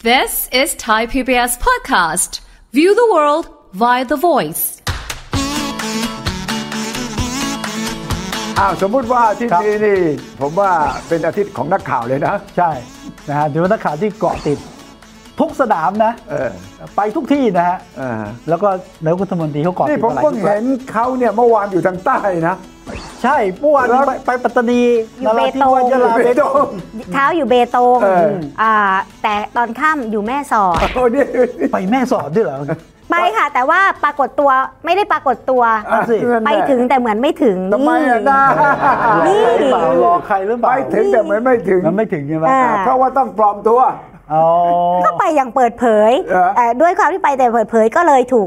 This is Thai PBS podcast. View the world via the voice. สมมุติว่าอาทิตย์นี้นี่ผมว่าเป็นอาทิตย์ของนักข่าวเลยนะใช่นะฮะถือว่านักข่าวที่เกาะติดทุกสนามนะไปทุกที่นะฮะแล้วก็นายกรัฐมนตรีเขาเกาะติดนี่ผมเพิ่งเห็นเขาเนี่ยเมื่อวานอยู่ทางใต้นะใช่เมื่อวานไปปัตตานีอยู่เบตงเช้าอยู่เบตงแต่ตอนค่ำอยู่แม่สอดไปแม่สอดด้วยเหรอไปค่ะแต่ว่าปรากฏตัวไม่ได้ปรากฏตัวไปถึงแต่เหมือนไม่ถึงทำไมอ่ะนี่รอใครหรือเปล่าไปถึงแต่เหมือนไม่ถึงมันไม่ถึงใช่ไหมเพราะว่าต้องปลอมตัวก็ไปอย่างเปิดเผยด้วยความที่ไปแต่เปิดเผยก็เลยถูก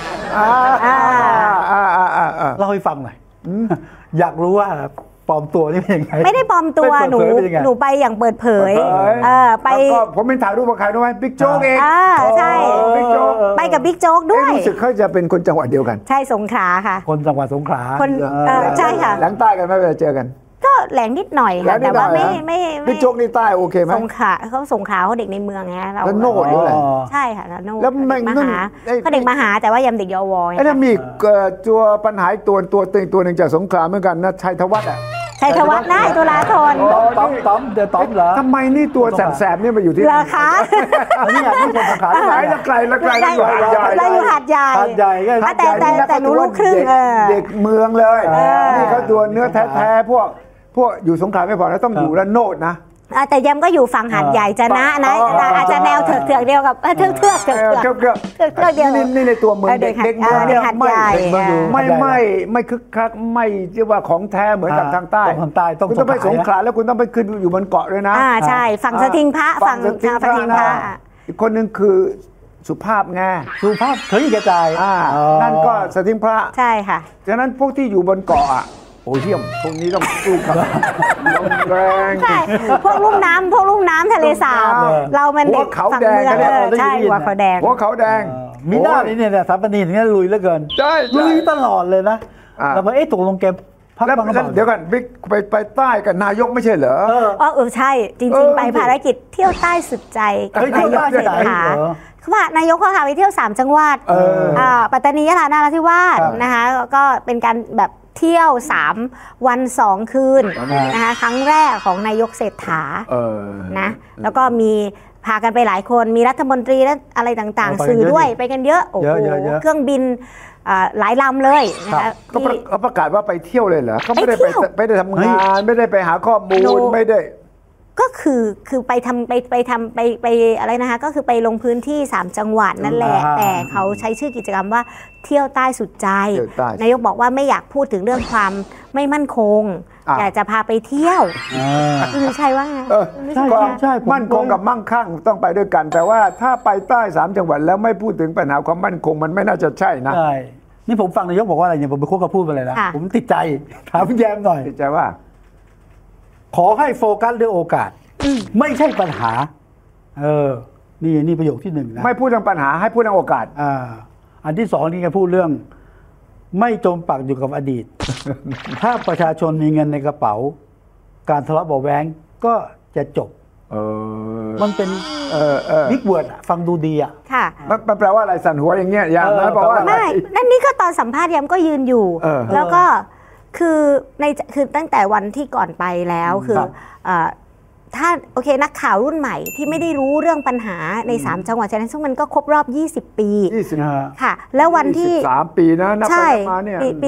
เล่าให้ฟังหน่อยอยากรู้ว่าปลอมตัวนี่เป็นยังไงไม่ได้ปลอมตัวหนูไปอย่างเปิดเผยไปผมเป็นถ่ายรูปกับใครรู้ไหมบิ๊กโจ๊กเองใช่ไปกับบิ๊กโจ๊กด้วยรู้สึกเขาจะเป็นคนจังหวัดเดียวกันใช่สงขลาค่ะคนจังหวัดสงขลาคนใช่ค่ะแหลงใต้กันไหมเวลาเจอกันก็แหลงนิดหน่อยค่ะแต่ว่าไม่บิ๊กโจ๊กนี่ใต้โอเคไหมสงขลาเขาสงขลาเขาเด็กในเมืองไงเราโน่ด้วยแหละใช่ค่ะโน่มหาเขาเด็กมหาแต่ว่ายำเด็กยอวไงไอ้นั่นมีตัวปัญหาตัวตึงตัวหนึ่งจากสงขลาเหมือนกันนะชัยธวัฒน์อ่ะชัยธวัฒน์ได้ตุลาธรต้อมเดี๋ยวต้อมเหรอทำไมนี่ตัวแสบๆเนี่ยมาอยู่ที่ราคานี่คนสงขลาไหนละไกลเราอยู่หาดใหญ่แต่หนูลูกครึ่งเด็กเมืองเลยนี่เขาตัวเนื้อแท้ๆพวกอยู่สงขลาไม่พอแล้วต้องอยู่ระโนดนะแต่ยำก็อยู่ฝั่งหาดใหญ่จะนะอาจจะแนวเถือกเดียวกับเทือกเดียวนี่ในตัวเมืองเด็กเมืองเนี่ยไม่คึกคักไม่เรียกว่าของแท้เหมือนกับทางใต้คุณต้องไปสงขลาแล้วคุณต้องไปขึ้นอยู่บนเกาะด้วยนะใช่ฝั่งสทิงพระฝั่งสทิงพระอีกคนนึงคือสุภาพไงสุภาพเคยกระจายนั่นก็สทิงพระใช่ค่ะฉะนั้นพวกที่อยู่บนเกาะโอ้เยี่ยมพวกนี้ต้องสู้กับลมแรงใช่พวกลุ่มน้ำทะเลสาบเรามันหัวเขาแดงใช่หัวเขาแดงมีหน้านี่เนี่ยสามปนีถึงจะลุยเหลือเกินลุยตลอดเลยนะแล้วพอตกลงเกมพักบ้างเดี๋ยวกันบิ๊กไปใต้กับนายกไม่ใช่เหรอใช่จริงๆไปภารกิจเที่ยวใต้สุดใจกับนายกเศรษฐาเขาว่านายกเขาพาไปเที่ยว3จังหวัดปัตตานียะลานราธิวาสนะคะก็เป็นการแบบเที่ยว3วัน2คืนนะคะครั้งแรกของนายกเศรษฐานะแล้วก็มีพากันไปหลายคนมีรัฐมนตรีและอะไรต่างๆสื่อด้วยไปกันเยอะโอ้โหเครื่องบินหลายลำเลยนะคะก็ประกาศว่าไปเที่ยวเลยเหรอเขาไม่ได้ทำงานไม่ได้ไปหาข้อมูลไม่ได้ก็คือไปทำไปอะไรนะคะก็คือไปลงพื้นที่3จังหวัดนั่นแหละแต่เขาใช้ชื่อกิจกรรมว่าเที่ยวใต้สุดใจนายกบอกว่าไม่อยากพูดถึงเรื่องความไม่มั่นคงอยากจะพาไปเที่ยวใช่ว่าไงใช่มั่นคงกับมั่งคั่งต้องไปด้วยกันแต่ว่าถ้าไปใต้3จังหวัดแล้วไม่พูดถึงปัญหาความมั่นคงมันไม่น่าจะใช่นะใช่นี่ผมฟังนายกบอกว่าอะไรเนี่ยผมไปโค้ชเขาพูดไปเลยนะผมติดใจถามพี่แยมหน่อยติดใจว่าขอให้โฟกัสเรื่องโอกาสไม่ใช่ปัญหานี่ประโยคที่1นะไม่พูดเรื่องปัญหาให้พูดเรื่องโอกาสอันที่2นี่แกพูดเรื่องไม่จมปักอยู่กับอดีต ถ้าประชาชนมีเงินในกระเป๋าการทะเลาะเบาะแว้งก็จะจบมันเป็นบิ๊กเวิร์ดฟังดูดีอ่ะค่ะมันแปลว่าอะไรสั่นหัวอย่างเงี้ยยามนะบอกว่าไม่นั่นนี่ก็ตอนสัมภาษณ์ยามก็ยืนอยู่แล้วก็คือตั้งแต่วันที่ก่อนไปแล้วคือถ้าโอเคนักข่าวรุ่นใหม่ที่ไม่ได้รู้เรื่องปัญหาใน3จังหวัดชายแดนซึ่งมันก็ครบรอบ20ปีค่ะแล้ววันที่ 3ปีนะนับไปมาเนี่ยปี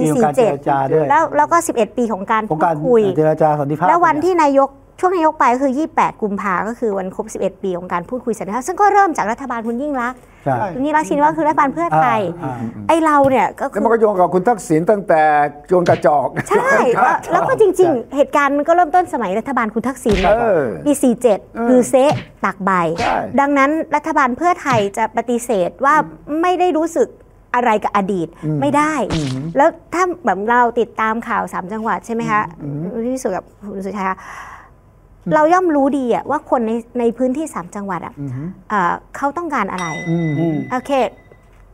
47แล้วก็11ปีของการพูดคุยเจรจาสันติภาพแล้ววันที่ช่วงนายกไปก็คือ28กุมภาก็คือวันครบ11ปีของการพูดคุยสันติภาพซึ่งก็เริ่มจากรัฐบาลคุณยิ่งลักษณ์คุณยิ่งลักษณ์ชินวัตรคือรัฐบาลเพื่อไทยไอเราเนี่ยก็คือมันก็โยงกับคุณทักษิณตั้งแต่โยนกระจอกใช่แล้วก็จริงๆเหตุการณ์มันก็เริ่มต้นสมัยรัฐบาลคุณทักษิณปี47คือเซะตักใบดังนั้นรัฐบาลเพื่อไทยจะปฏิเสธว่าไม่ได้รู้สึกอะไรกับอดีตไม่ได้แล้วถ้าแบบเราติดตามข่าว3จังหวัดใช่ไหมคะที่สุดกับคุณสุชาเราย่อมรู้ดีอะว่าคนในพื้นที่3จังหวัดอะเขาต้องการอะไรโอเค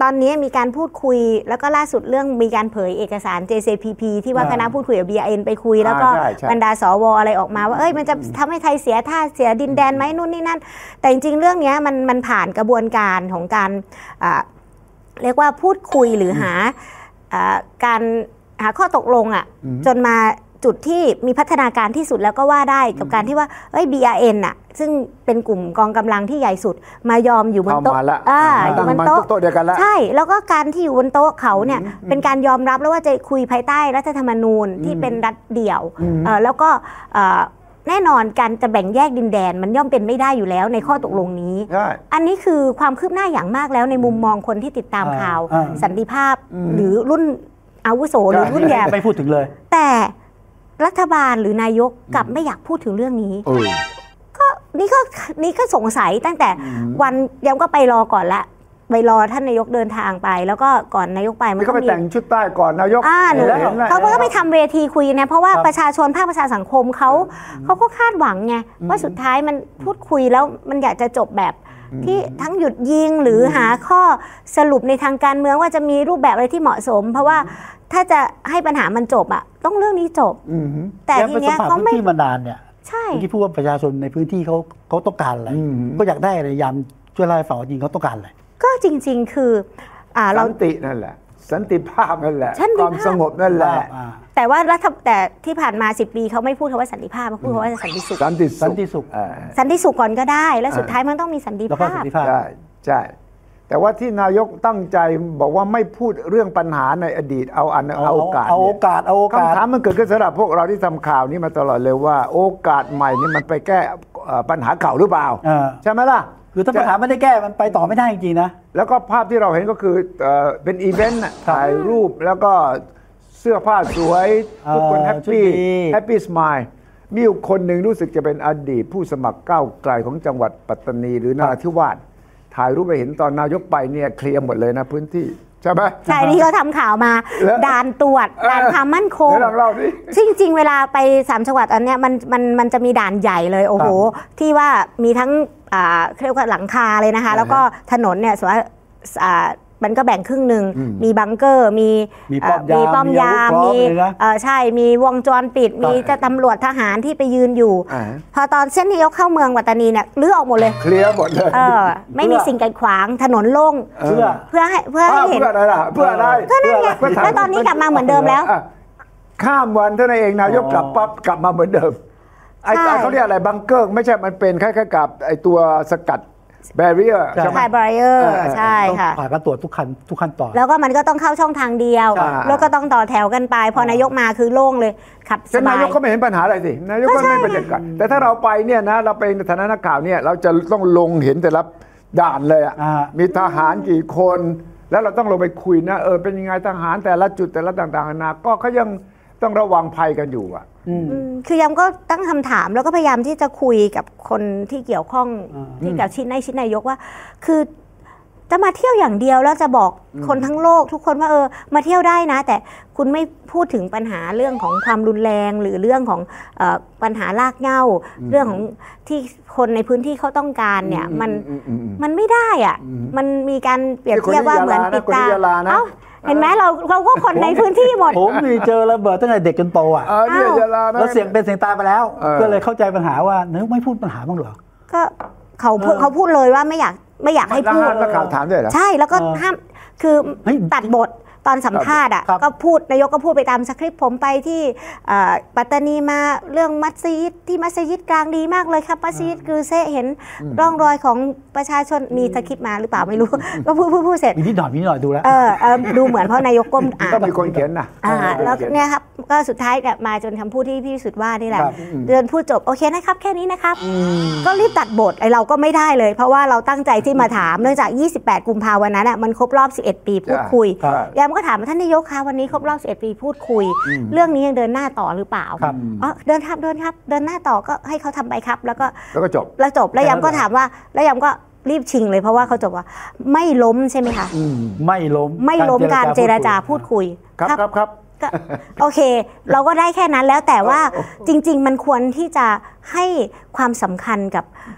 ตอนนี้มีการพูดคุยแล้วก็ล่าสุดเรื่องมีการเผยเอกสาร JCPP ที่ว่าคณะพูดคุยกับ BRN ไปคุยแล้วก็บรรดาสวอะไรออกมาว่ามันจะทำให้ไทยเสียท่าเสียดินแดนไหมนู่นนี่นั่นแต่จริงๆเรื่องนี้มันผ่านกระบวนการของการเรียกว่าพูดคุยหรือหาการหาข้อตกลงจนมาจุดที่มีพัฒนาการที่สุดแล้วก็ว่าได้กับการที่ว่าBRN ซึ่งเป็นกลุ่มกองกำลังที่ใหญ่สุดมายอมอยู่บนโต๊ะอยู่บนโต๊ะเดียวกันแล้วใช่แล้วก็การที่อยู่บนโต๊ะเขาเนี่ยเป็นการยอมรับแล้วว่าจะคุยภายใต้รัฐธรรมนูญที่เป็นรัฐเดี่ยวแล้วก็แน่นอนการจะแบ่งแยกดินแดนมันย่อมเป็นไม่ได้อยู่แล้วในข้อตกลงนี้อันนี้คือความคืบหน้าอย่างมากแล้วในมุมมองคนที่ติดตามข่าวสันติภาพหรือรุ่นอาวุโสหรือรุ่นแย่ไม่พูดถึงเลยแต่รัฐบาลหรือนายกกลับไม่อยากพูดถึงเรื่องนี้ก็นี่ก็สงสัยตั้งแต่วันยังก็ไปรอก่อนละไปรอท่านนายกเดินทางไปแล้วก็ก่อนนายกไปมันก็ไปแต่งชุดใต้ก่อนนายกเขาก็ไปทำเวทีคุยนะเพราะว่าประชาชนภาคประชาสังคมเขาก็คาดหวังไงว่าสุดท้ายมันพูดคุยแล้วมันอยากจะจบแบบที่ทั้งหยุดยิงหรือหาข้อสรุปในทางการเมืองว่าจะมีรูปแบบอะไรที่เหมาะสมเพราะว่าถ้าจะให้ปัญหามันจบต้องเรื่องนี้จบแต่ทีเนี้ยเขาไม่ที่มานานเนี่ยใช่ที่พูดว่าประชาชนในพื้นที่เขาต้องการอะไรก็อยากได้อะไรยามช่วยเล่าให้ฟังว่าจริงเขาต้องการอะไรก็จริงๆคือสันตินั่นแหละสันติภาพนั่นแหละความสงบนั่นแหละแต่ว่าแต่ที่ผ่านมา10 ปีเขาไม่พูดคำว่าสันติภาพเขาพูดคำว่าสันติสุขสันติสุขก่อนก็ได้แล้วสุดท้ายมันต้องมีสันติภาพใช่แต่ว่าที่นายกตั้งใจบอกว่าไม่พูดเรื่องปัญหาในอดีตเอาโอกาสคำถามมันเกิดขึ้นสำหรับพวกเราที่ทำข่าวนี้มาตลอดเลยว่าโอกาสใหม่นี่มันไปแก้ปัญหาเก่าหรือเปล่าใช่ไหมล่ะคือถ้าปัญหาไม่ได้แก้มันไปต่อไม่ได้จริงๆนะแล้วก็ภาพที่เราเห็นก็คือเป็นอีเวนต์ถ่ายรูปแล้วก็เสื้อผ้าสวยทุกคนแฮปปี้สไมล์มีอยู่คนหนึ่งรู้สึกจะเป็นอดีตผู้สมัครก้าวไกลของจังหวัดปัตตานีหรือนราธิวาสถ่ายรูปไปเห็นตอนนายกไปเนี่ยเคลียร์หมดเลยนะพื้นที่ใช่ไหมใช่ที่เขาทำข่าวมาด่านตรวจด่านความมั่นคงจริงๆเวลาไป3 จังหวัดอันเนี้ยมันจะมีด่านใหญ่เลยโอ้โหที่ว่ามีทั้งเรียกว่าหลังคาเลยนะคะแล้วก็ถนนเนี่ยส่วนมันก็แบ่งครึ่งหนึ่งมีบังเกอร์มีป้อมยามมีใช่มีวงจรปิดมีจะตำรวจทหารที่ไปยืนอยู่พอตอนเส้นที่ยกเข้าเมืองปัตตานีเนี่ยลื้อออกหมดเลยเคลียร์หมดเลยไม่มีสิ่งกีดขวางถนนโล่งเพื่อให้เห็นเพื่ออะไรก็นั่นไงแล้วตอนนี้กลับมาเหมือนเดิมแล้วข้ามวันเท่านั้นเองนายกกลับปั๊บกลับมาเหมือนเดิมไอ้เขาเรียกอะไรบังเกอร์ไม่ใช่มันเป็นคล้ายๆกับไอ้ตัวสกัดแบเรียร์ใช่แบเรียร์ใช่ค่ะผ่านการตรวจทุกขั้นตอนแล้วก็มันก็ต้องเข้าช่องทางเดียวแล้วก็ต้องต่อแถวกันไปพอนายกมาคือโล่งเลยขับสบายนายกก็ไม่เห็นปัญหาอะไรสินายกก็ไม่เป็นอย่างนั้นแต่ถ้าเราไปเนี่ยนะเราไปในฐานะนักข่าวเนี่ยเราจะต้องลงเห็นแต่ละด่านเลยมีทหารกี่คนแล้วเราต้องลงไปคุยนะเป็นยังไงทหารแต่ละจุดแต่ละต่างๆนานาก็เขายังต้องระวังภัยกันอยู่คือยังก็ตั้งคำถามแล้วก็พยายามที่จะคุยกับคนที่เกี่ยวข้องที่กับชิ้นนายกว่าคือจะมาเที่ยวอย่างเดียวแล้วจะบอกคนทั้งโลกทุกคนว่ามาเที่ยวได้นะแต่คุณไม่พูดถึงปัญหาเรื่องของความรุนแรงหรือเรื่องของปัญหารากเหง้าเรื่องของที่คนในพื้นที่เขาต้องการเนี่ยมันไม่ได้อ่ะมันมีการเปรียบเทียบว่าเหมือนปิดตาเห็นไหมเราก็คนในพื้นที่หมดผมมีเจอระเบิดตั้งแต่เด็กจนโตแล้วเสียงเป็นเสียงตายไปแล้วก็เลยเข้าใจปัญหาว่าเนื้อไม่พูดปัญหาบ้างเหรอก็เขาพูดเลยว่าไม่อยากให้พูดนักข่าวถามด้วยเหรอใช่แล้วก็ห้ามคือตัดบทตอนสัมภาษณ์ก็พูดนายกก็พูดไปตามสคริปต์ผมไปที่ปัตตานีมาเรื่องมัสยิดที่มัสยิดกลางดีมากเลยครับมัสยิดคือเซเห็นร่องรอยของประชาชนมีสคริปต์มาหรือเปล่าไม่รู้ก็พูดเสร็จนิดหน่อยดูแล้วดูเหมือนเพราะนายกก้มอ่านต้องมีคนเขียนนะแล้วเนี่ยครับก็สุดท้ายมาจนคำพูดที่พี่สุดว่านี่แหละเดินพูดจบโอเคนะครับแค่นี้นะครับก็รีบตัดบทเราก็ไม่ได้เลยเพราะว่าเราตั้งใจที่มาถามเนื่องจาก28 กุมภาพันธ์วันนั้นมันครบรอบ11 ปีพูดคุยก็ถามท่านนายกคะวันนี้ครบรอบ11 ปีพูดคุยเรื่องนี้ยังเดินหน้าต่อหรือเปล่าเดินครับเดินหน้าต่อก็ให้เขาทำไปครับแล้วก็จบแล้วยำก็ถามว่าแล้วยำก็รีบชิงเลยเพราะว่าเขาจบว่าไม่ล้มใช่ไหมคะไม่ล้มการเจรจาพูดคุยครับโอเคเราก็ได้แค่นั้นแล้วแต่ว่าจริงๆมันควรที่จะให้ความสำคัญกับ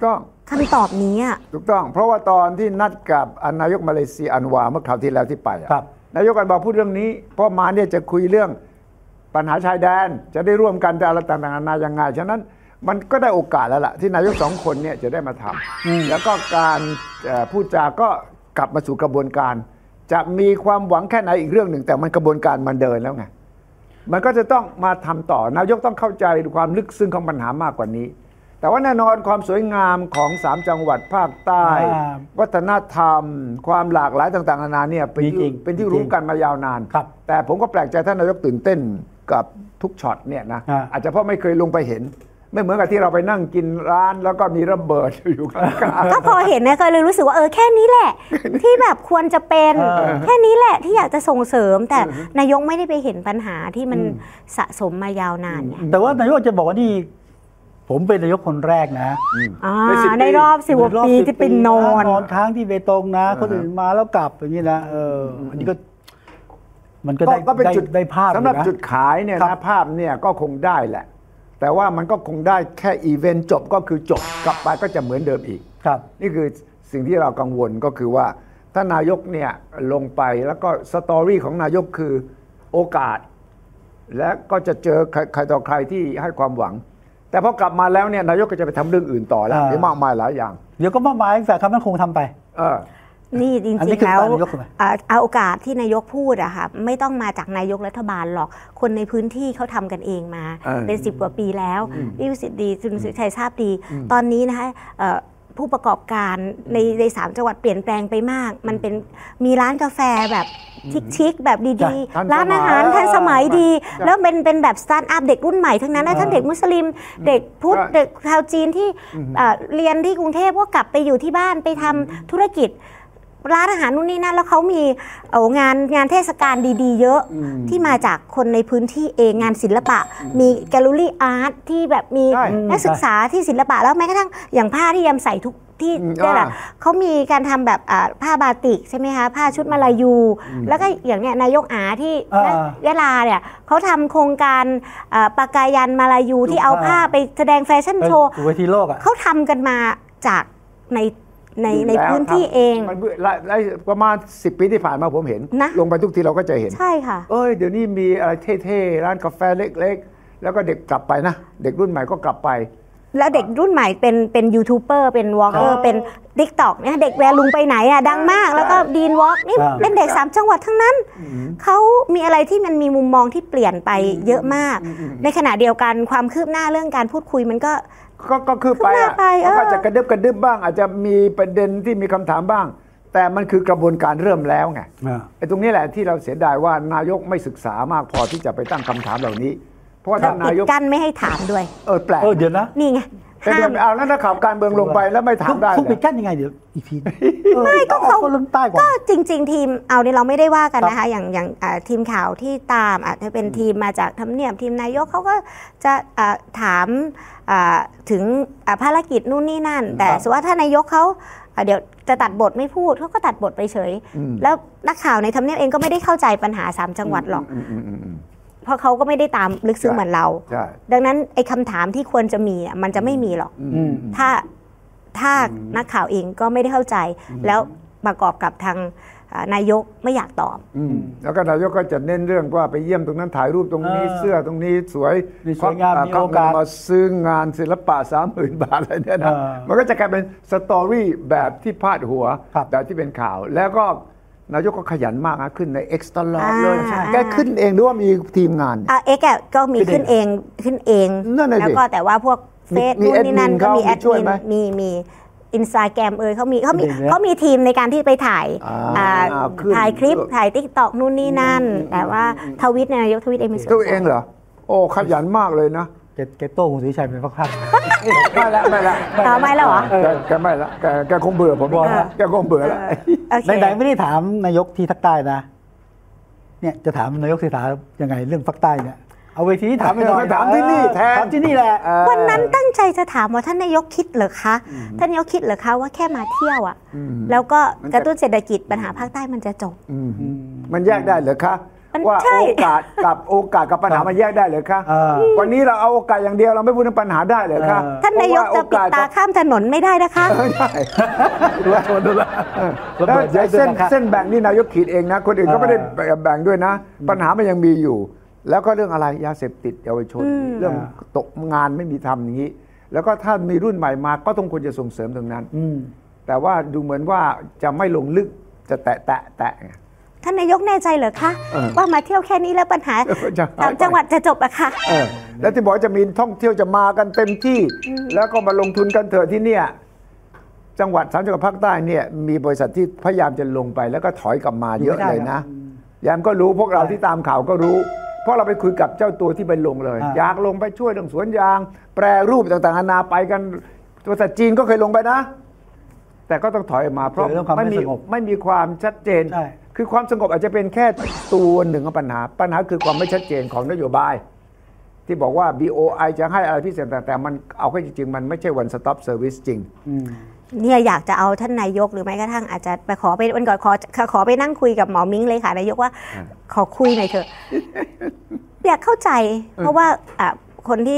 คำตอบนี้อ่ะถูกต้องเพราะว่าตอนที่นัดกับนายกมาเลเซียอันวาเมื่อคราวที่แล้วที่ไปนายกอันวาพูดเรื่องนี้เพราะมาเนี่ยจะคุยเรื่องปัญหาชายแดนจะได้ร่วมกันอะไรต่างๆนานายังไงฉะนั้นมันก็ได้โอกาสแล้วล่ะที่นายก2 คนเนี่ยจะได้มาทำแล้วก็การพูดจาก็กลับมาสู่กระบวนการจะมีความหวังแค่ไหนอีกเรื่องหนึ่งแต่มันกระบวนการมันเดินแล้วไงมันก็จะต้องมาทำต่อนายกต้องเข้าใจความลึกซึ้งของปัญหามากกว่านี้แต่ว่าแน่นอนความสวยงามของ3 จังหวัดภาคใต้วัฒนธรรมความหลากหลายต่างๆนานาเนี่ยเป็นที่รู้กันมายาวนานแต่ผมก็แปลกใจท่านนายกตื่นเต้นกับทุกช็อตเนี่ยนะอาจจะเพราะไม่เคยลงไปเห็นไม่เหมือนกับที่เราไปนั่งกินร้านแล้วก็มีระเบิดอยู่ข้างๆก็พอเห็นเนี่ยก็เลยรู้สึกว่าแค่นี้แหละที่แบบควรจะเป็นแค่นี้แหละที่อยากจะส่งเสริมแต่นายกไม่ได้ไปเห็นปัญหาที่มันสะสมมายาวนานแต่ว่านายกจะบอกว่านี่ผมเป็นนายกคนแรกนะในรอบ10 กว่าปีที่เป็นนอนค้างที่เบตงนะคนอื่นมาแล้วกลับอย่างนี้นะอันนี้ก็มันก็เป็นจุดได้ภาพสำหรับจุดขายเนี่ยนะภาพเนี่ยก็คงได้แหละแต่ว่ามันก็คงได้แค่อีเวนต์จบก็คือจบกลับไปก็จะเหมือนเดิมอีกนี่คือสิ่งที่เรากังวลก็คือว่าถ้านายกเนี่ยลงไปแล้วก็สตอรี่ของนายกคือโอกาสและก็จะเจอใครต่อใครที่ให้ความหวังแต่พอกลับมาแล้วเนี่ยนายกก็จะไปทำเรื่องอื่นต่อแล้วมากมายหลายอย่างเดี๋ยวก็มากมายแต่คำนั้นคงทำไปนี่จริงๆแล้วเอาโอกาสที่นายกพูดอะค่ะไม่ต้องมาจากนายกรัฐบาลหรอกคนในพื้นที่เขาทำกันเองมาเป็น10 กว่าปีแล้วพี่วิสิทธิ์ดีคุณสุชัยทราบดีตอนนี้นะคะผู้ประกอบการใน3 จังหวัดเปลี่ยนแปลงไปมากมันเป็นมีร้านกาแฟแบบชิคๆแบบดีๆร้านอาหารทันสมัยดีแล้วเป็นแบบสตาร์ทอัพเด็กรุ่นใหม่ทั้งนั้นทั้งเด็กมุสลิมเด็กพุทธเด็กชาวจีนที่เรียนที่กรุงเทพก็กลับไปอยู่ที่บ้านไปทำธุรกิจร้านอาหารนู่นนี่นั่นแล้วเขามีงานเทศกาลดีๆเยอะที่มาจากคนในพื้นที่เองงานศิลปะมีแกลเลอรี่อาร์ตที่แบบมีนักศึกษาที่ศิลปะแล้วแม้กระทั่งอย่างผ้าที่ยำใส่ทุกที่นี่แหละเขามีการทำแบบผ้าบาติกใช่ไหมคะผ้าชุดมาลายูแล้วก็อย่างเนี้ยนายกที่ยะลาเนี่ยเขาทำโครงการปากายันมาลายูที่เอาผ้าไปแสดงแฟชั่นโชว์เวทีโลกเขาทำกันมาจากในพื้นที่เองประมาณ10 ปีที่ผ่านมาผมเห็นลงไปทุกทีเราก็จะเห็นใช่ค่ะเดี๋ยวนี้มีอะไรเท่ๆร้านกาแฟเล็กๆแล้วก็เด็กกลับไปนะเด็กรุ่นใหม่ก็กลับไปแล้วเด็กรุ่นใหม่เป็นยูทูบเบอร์เป็นวอล์กเกอร์เป็นติ๊กต็อกเนี่ยเด็กแวร์ลุงไปไหนอ่ะดังมากแล้วก็ดีนวอล์กนี่เป็นเด็ก3 จังหวัดทั้งนั้นเขามีอะไรที่มันมีมุมมองที่เปลี่ยนไปเยอะมากในขณะเดียวกันความคืบหน้าเรื่องการพูดคุยมันก็คือไปก็จะกระดึบบ้างอาจจะมีประเด็นที่มีคำถามบ้างแต่มันคือกระบวนการเริ่มแล้วไงไอ้ตรงนี้แหละที่เราเสียดายว่านายกไม่ศึกษามากพอที่จะไปตั้งคำถามเหล่านี้เพราะว่าท่านนายกกันไม่ให้ถามด้วยแปลกเดี๋ยวนะนี่ไงเอาแล้วนักข่าวการเมืองลงไปแล้วไม่ถามได้ทุกปิดกั้นยังไงเดี๋ยวอีกทีไม่ก็เขาก็จริงๆทีมเนี่ยเราไม่ได้ว่ากันนะคะอย่างทีมข่าวที่ตามอาจจะเป็นทีมมาจากทำเนียบทีมนายกเขาก็จะถามถึงภารกิจนู่นนี่นั่นแต่สมมติว่าถ้านายกเขาเดี๋ยวจะตัดบทไม่พูดเขาก็ตัดบทไปเฉยแล้วนักข่าวในทำเนียบเองก็ไม่ได้เข้าใจปัญหา3 จังหวัดหรอกเพราะเขาก็ไม่ได้ตามลึกซึ้งเหมือนเราดังนั้นไอ้คำถามที่ควรจะมีมันจะไม่มีหรอกถ้านักข่าวเองก็ไม่ได้เข้าใจแล้วประกอบกับทางนายกไม่อยากตอบแล้วก็นายกก็จะเน้นเรื่องว่าไปเยี่ยมตรงนั้นถ่ายรูปตรงนี้เสื้อตรงนี้สวยงามมีโอกาสมาซื้องานศิลปะ 30,000 บาทอะไรเนี่ยนะมันก็จะกลายเป็นสตอรี่แบบที่พาดหัวแบบที่เป็นข่าวแล้วก็นายกก็ขยันมากนะขึ้นใน X ตลอดเลยแกขึ้นเองหรือว่ามีทีมงาน X ก็มีขึ้นเองแล้วก็แต่ว่าพวกเฟซนู่นนี่นั่นก็มีแอดมินมีInstagramเขามีทีมในการที่ไปถ่ายคลิปถ่าย TikTok นู่นนี่นั่นแต่ว่าทวิตนายกทวิตเองตัวเองเหรอโอ้ขยันมากเลยนะแกโต้คุณสุวิชัยเป็นพักๆไม่ละไม่แล้วเหรอแกไม่ละแกคงเบื่อผมบอกแกคงเบื่อแล้วไหนไม่ได้ถามนายกที่ภาคใต้นะเนี่ยจะถามนายกเศรษฐายังไงเรื่องภาคใต้เนี่ยเอาเวทีที่ถามไปหน่อยถามที่นี่แทนถามที่นี่แหละวันนั้นตั้งใจจะถามว่าท่านนายกคิดเหรอคะท่านนายกคิดเหรอคะว่าแค่มาเที่ยวอ่ะแล้วก็กระตุ้นเศรษฐกิจปัญหาภาคใต้มันจะจบมันแยกได้เหรอคะว่าโอกาสกับปัญหามันแยกได้เลยคะวันนี้เราเอาโอกาสอย่างเดียวเราไม่พูดถึงปัญหาได้เลยคะท่านนายกจะปิดตาข้ามถนนไม่ได้นะคะได้เส้นแบ่งนี่นายกขีดเองนะคนอื่นก็ไม่ได้แบ่งด้วยนะปัญหามันยังมีอยู่แล้วก็เรื่องอะไรยาเสพติดเยาวชนเรื่องตกงานไม่มีทำอย่างนี้แล้วก็ถ้ามีรุ่นใหม่มาก็ต้องควรจะส่งเสริมตรงนั้นแต่ว่าดูเหมือนว่าจะไม่ลงลึกจะแตะท่านนายกแน่ใจเหรอคะว่ามาเที่ยวแค่นี้แล้วปัญหาต่างจังหวัดจะจบอะคะแล้วที่บอกจะมีท่องเที่ยวจะมากันเต็มที่แล้วก็มาลงทุนกันเถอะที่เนี่ยจังหวัด3จังหวัดภาคใต้เนี่ยมีบริษัทที่พยายามจะลงไปแล้วก็ถอยกลับมาเยอะเลยนะยามก็รู้พวกเราที่ตามข่าวก็รู้เพราะเราไปคุยกับเจ้าตัวที่ไปลงเลยอยากลงไปช่วยเรื่องสวนยางแปรรูปต่างๆนานาไปกันบริษัทจีนก็เคยลงไปนะแต่ก็ต้องถอยออกมาเพราะไม่มีความชัดเจนคือความสงบอาจจะเป็นแค่ตัวหนึ่งของปัญหาคือความไม่ชัดเจนของนโยบายที่บอกว่า BOI จะให้อะไรพิเศษแต่มันเอาเข้าจริงๆมันไม่ใช่ one stop service จริงเนี่ยอยากจะเอาท่านนายกหรือแม้กระทั่งอาจจะไปขอไปวันก่อนขอไปนั่งคุยกับหมอมิ้งเลยค่ะนายกว่าขอคุยหน่อยเถอะอยากเข้าใจเพราะว่าคนที่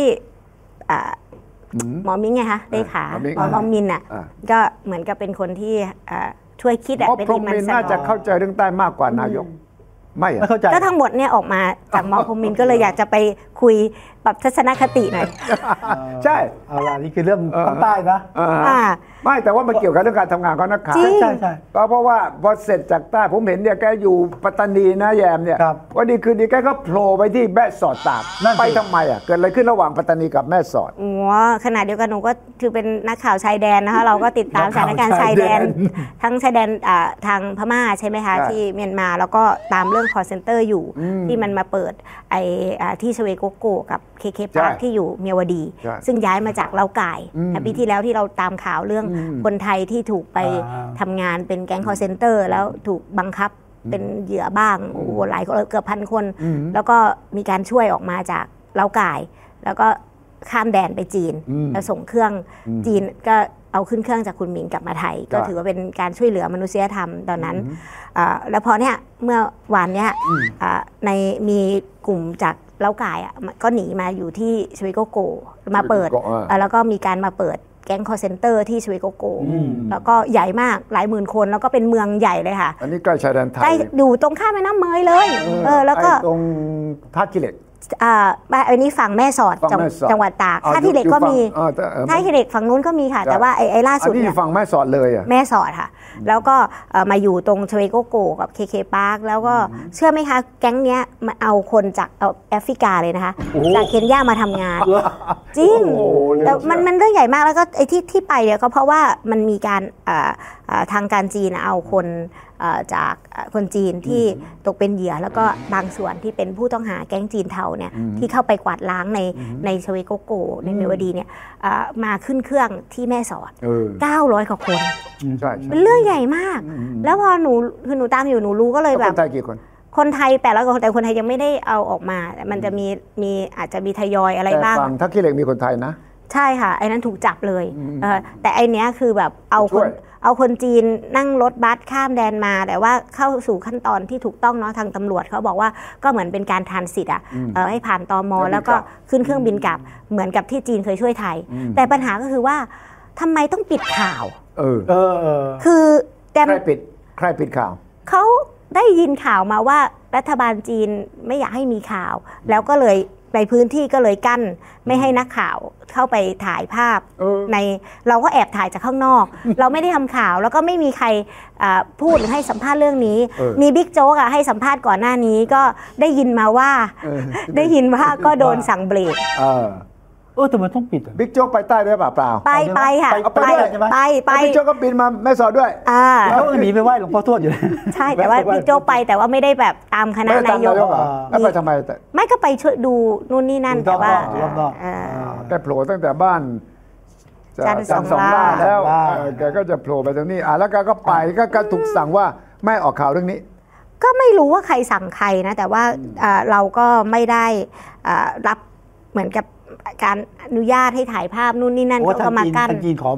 หมอมิ้งไงคะเลขาหมอมินอ่ะก็เหมือนกับเป็นคนที่ช่วยคิดเป็นที่มันน่าจะเข้าใจเรื่องใต้มากกว่านายกไม่เข้าใจก็ทั้งหมดเนี่ยออกมาจากหมอพมินก็เลยอยากจะไปคุยปรับทัศนคติหน่อยใช่เอาล่ะนี่คือเรื่องภาคใต้นะไม่แต่ว่ามันเกี่ยวกับเรื่องการทำงานของนักข่าวใช่เพราะว่าพอเสร็จจากใต้ผมเห็นเนี่ยแกอยู่ปัตตานีนะแยมเนี่ยวันดีคืนดีแกก็โผล่ไปที่แม่สอดตากไปทำไมอ่ะเกิดอะไรขึ้นระหว่างปัตตานีกับแม่สอดขณะเดียวกันหนูก็คือเป็นนักข่าวชายแดนนะคะเราก็ติดตามสถานการณ์ชายแดนทั้งชายแดนทางพม่าใช่ไหมคะที่เมียนมาแล้วก็ตามเรื่อง call center อยู่ที่มันมาเปิดที่ชเวโกโกกับเคพาร์คที่อยู่เมียวดีซึ่งย้ายมาจากเล้าไก่ปีที่แล้วที่เราตามข่าวเรื่องคนไทยที่ถูกไปทำงานเป็นแก๊งคอลเซ็นเตอร์แล้วถูกบังคับเป็นเหยื่อบ้างหลายเกือบ1,000 คนแล้วก็มีการช่วยออกมาจากเล้าไก่แล้วก็ข้ามแดนไปจีนแล้วส่งเครื่องจีนก็เอาขึ้นเครื่องจากคุณหมิงกลับมาไทยก็ถือว่าเป็นการช่วยเหลือมนุษยธรรมตอนนั้นแล้วพอเนี่ยเมื่อวานเนี่ยในมีกลุ่มจากเล้าไก่ก็หนีมาอยู่ที่ชเวโกโกมาเปิดแล้วก็มีการมาเปิดแก๊งคอลเซ็นเตอร์ที่ชเวโกโกแล้วก็ใหญ่มากหลายหมื่นคนแล้วก็เป็นเมืองใหญ่เลยค่ะอันนี้ใกล้ชายแดนไทยใกล้อยู่ตรงข้ามแม่น้ำเมยเลยแล้วก็ตรงท่าขี้เหล็กอันนี้ฝั่งแม่สอดจังหวัดตากท่าขี้เหล็กก็มีท่าขี้เหล็กฝั่งนู้นก็มีค่ะแต่ว่าไอ้ล่าสุดเนี่ยฝั่งแม่สอดเลยแม่สอดค่ะแล้วก็มาอยู่ตรงชเวโกโกกับเคพาร์คแล้วก็เชื่อไหมคะแก๊งเนี้ยมาเอาคนจากแอฟริกาเลยนะคะจากเคนยามาทำงานจริงแต่มันเรื่องใหญ่มากแล้วก็ไอ้ที่ไปเนี่ยก็เพราะว่ามันมีการทางการจีนเอาคนจากคนจีนที่ตกเป็นเหยื่อแล้วก็บางส่วนที่เป็นผู้ต้องหาแก๊งจีนเทาเนี่ยที่เข้าไปกวาดล้างในชเวโกโกในเมียวดีเนี่ยมาขึ้นเครื่องที่แม่สอด900 กว่าคนเป็นเรื่องใหญ่มากแล้วพอหนูตามอยู่หนูรู้ก็เลยแบบคนไทยกี่คนคนไทย800 กว่าคนแต่คนไทยยังไม่ได้เอาออกมามันจะมีอาจจะมีทยอยอะไรบ้างแต่ฝั่งท่าขี้เหล็กมีคนไทยนะใช่ค่ะไอ้นั้นถูกจับเลยแต่ไอ้นี้คือแบบเอาคนจีนนั่งรถบัสข้ามแดนมาแต่ว่าเข้าสู่ขั้นตอนที่ถูกต้องเนาะทางตำรวจเขาบอกว่าก็เหมือนเป็นการทรานสิตให้ผ่านตม.แล้วก็ขึ้นเครื่องบินกลับเหมือนกับที่จีนเคยช่วยไทยแต่ปัญหาก็คือว่าทำไมต้องปิดข่าวคือใครปิดข่าวเขาได้ยินข่าวมาว่ารัฐบาลจีนไม่อยากให้มีข่าวแล้วก็เลยในพื้นที่ก็เลยกั้นไม่ให้นักข่าวเข้าไปถ่ายภาพในเราก็แอบถ่ายจากข้างนอกเราไม่ได้ทำข่าวแล้วก็ไม่มีใครพูดหรือให้สัมภาษณ์เรื่องนี้มีบิ๊กโจ๊กให้สัมภาษณ์ก่อนหน้านี้ก็ได้ยินมาว่าก็โดนสั่งเบรกทำไมต้องปิดบิ๊กโจ๊กไปใต้ด้วยเปล่าไปค่ะไปบิ๊กโจ๊กก็บินมาแม่สอดด้วยแล้วก็หนีไปไหว้หลวงพ่อทวดอยู่ใช่แต่ว่าบิ๊กโจ๊กไปแต่ว่าไม่ได้แบบตามคณะนายกแล้วไปทำไมไม่ก็ไปช่วยดูนู่นนี่นั่นแต่ว่าแกโผล่ตั้งแต่บ้านจันทร์สองล่าแล้วแกก็จะโผล่ไปตรงนี้แล้วแกก็ไปก็ถูกสั่งว่าไม่ออกข่าวเรื่องนี้ก็ไม่รู้ว่าใครสั่งใครนะแต่ว่าเราก็ไม่ได้รับเหมือนกับการอนุญาตให้ถ่ายภาพนู่นนี่นั่นก็มากั้นจีนขอมา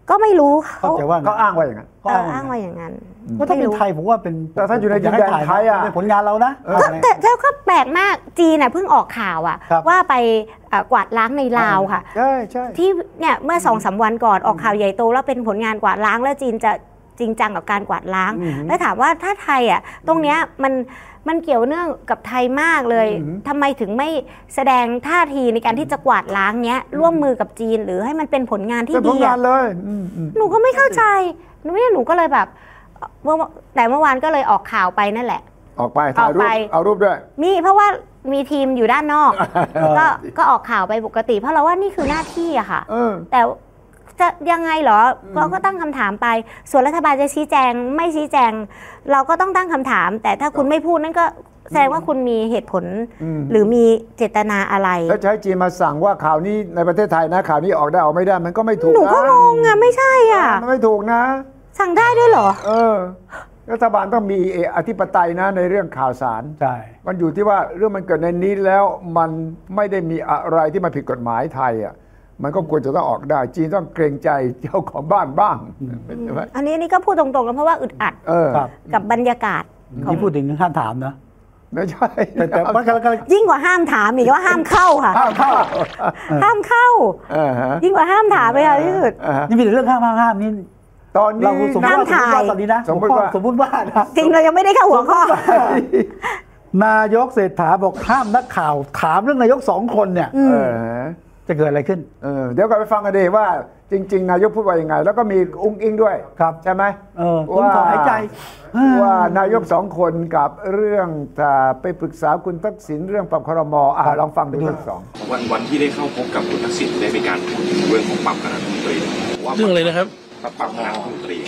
ก็ไม่รู้เข้าใจว่าเขาอ้างว่าอย่างนั้นอ้างว่าอย่างนั้นก็ถ้าเป็นไทยผมว่าเป็นแต่ถ้าอยู่ในดินแดนไทยอะเป็นผลงานเรานะแต่แล้วก็แปลกมากจีนน่ะเพิ่งออกข่าวอะว่าไปกวาดล้างในลาวค่ะใช่ใช่ที่เนี่ยเมื่อ2-3 วันก่อนออกข่าวใหญ่โตแล้วเป็นผลงานกวาดล้างแล้วจีนจะจริงจังกับการกวาดล้างแล้วถามว่าถ้าไทยอะตรงเนี้ยมันเกี่ยวเนื่องกับไทยมากเลยทำไมถึงไม่แสดงท่าทีในการที่จะกวาดล้างเนี้ยร่วมมือกับจีนหรือให้มันเป็นผลงานที่เป็นผดีลงานเลยหนูก็ไม่เข้าใจหนูก็เลยแบบแต่เมื่อวานก็เลยออกข่าวไปนั่นแหละออกไปถ่ายรูปเอารูปด้วยมีเพราะว่ามีทีมอยู่ด้านนอกก็ออกข่าวไปปกติเพราะเราว่านี่คือหน้าที่อะค่ะแต่จะยังไงเหรอเราก็ตั้งคำถามไปส่วนรัฐบาลจะชี้แจงไม่ชี้แจงเราก็ต้องตั้งคำถามแต่ถ้าคุณไม่พูดนั่นก็แสดงว่าคุณมีเหตุผลหรือมีเจตนาอะไรแล้วใช้จีนมาสั่งว่าข่าวนี้ในประเทศไทยนะข่าวนี้ออกได้ออกไม่ได้มันก็ไม่ถูกนะหนูก็งงอะไม่ใช่อะมันไม่ถูกนะสั่งได้ด้วยเหรอรัฐบาลต้องมีอธิปไตยนะในเรื่องข่าวสารใช่มันอยู่ที่ว่าเรื่องมันเกิดในนี้แล้วมันไม่ได้มีอะไรที่มันผิดกฎหมายไทยอ่ะมันก็ควรจะต้องออกได้จีนต้องเกรงใจเจ้าของบ้านบ้างอันนี้ก็พูดตรงๆนะเพราะว่าอึดอัดกับบรรยากาศที่พูดถึงห้ามถามนะไม่ใช่แต่ยิ่งกว่าห้ามถามอีกว่าห้ามเข้าค่ะห้ามเข้ายิ่งกว่าห้ามถามไปค่ะที่สุดนี่มีแต่เรื่องห้ามนี่ตอนนี้เราสมมติว่าตอนนี้นะสมมติว่าจริงเรายังไม่ได้เข้าหัวข้อนายกเศรษฐาบอกห้ามนักข่าวถามเรื่องนายก2 คนเนี่ยจะเกิดอะไรขึ้นเดี๋ยวก็ไปฟังกันดีว่าจริงๆนายกพูดว่ายังไงแล้วก็มีอุ้งอิงด้วยครับใช่ไหมว่าหายใจว่านายก2 คนกับเรื่องไปปรึกษาคุณทักษิณเรื่องปรับครม.ลองฟังดูทั้งสองวันที่ได้เข้าพบกับคุณทักษิณได้มีการพูดถึงเรื่องของปรับคณะรัฐมนตรีเรื่องอะไรนะครับปรับคณะรัฐมนตรี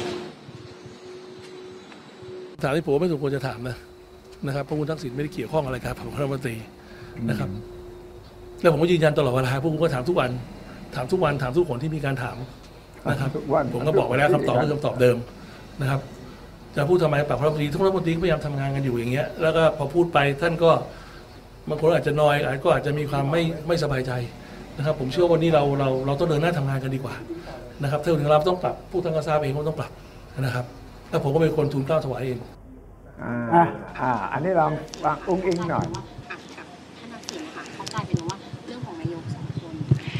ถามที่ผมไม่สมควรจะถามนะครับเพราะคุณทักษิณไม่ได้เกี่ยวข้องอะไรกับคณะรัฐมนตรีนะครับแล้วผมก็ยืนยันตลอดเวลาพวกผมก็ถามทุกวันถามทุกคนที่มีการถามนะครับผมก็บอกไปแล้วคำตอบคือคำตอบเดิมนะครับจะพูดทำไมปรับคณะรัฐมนตรีทุกรัฐมนตรีพยายามทำงานกันอยู่อย่างเงี้ยแล้วก็พอพูดไปท่านก็บางคนอาจจะนอยก็อาจจะมีความไม่สบายใจนะครับผมเชื่อวันนี้เราต้องเดินหน้าทำงานกันดีกว่านะครับถ้าถึงเราต้องปรับผู้ทางการทราบเองก็ต้องปรับนะครับแล้วผมก็เป็นคนทูลเกล้าถวายเองอันนี้ลองฟังอุ้งอิงหน่อยกับท่านทักษิณนะคะเขากลายเป็นว่าเรื่องของนายก2 คน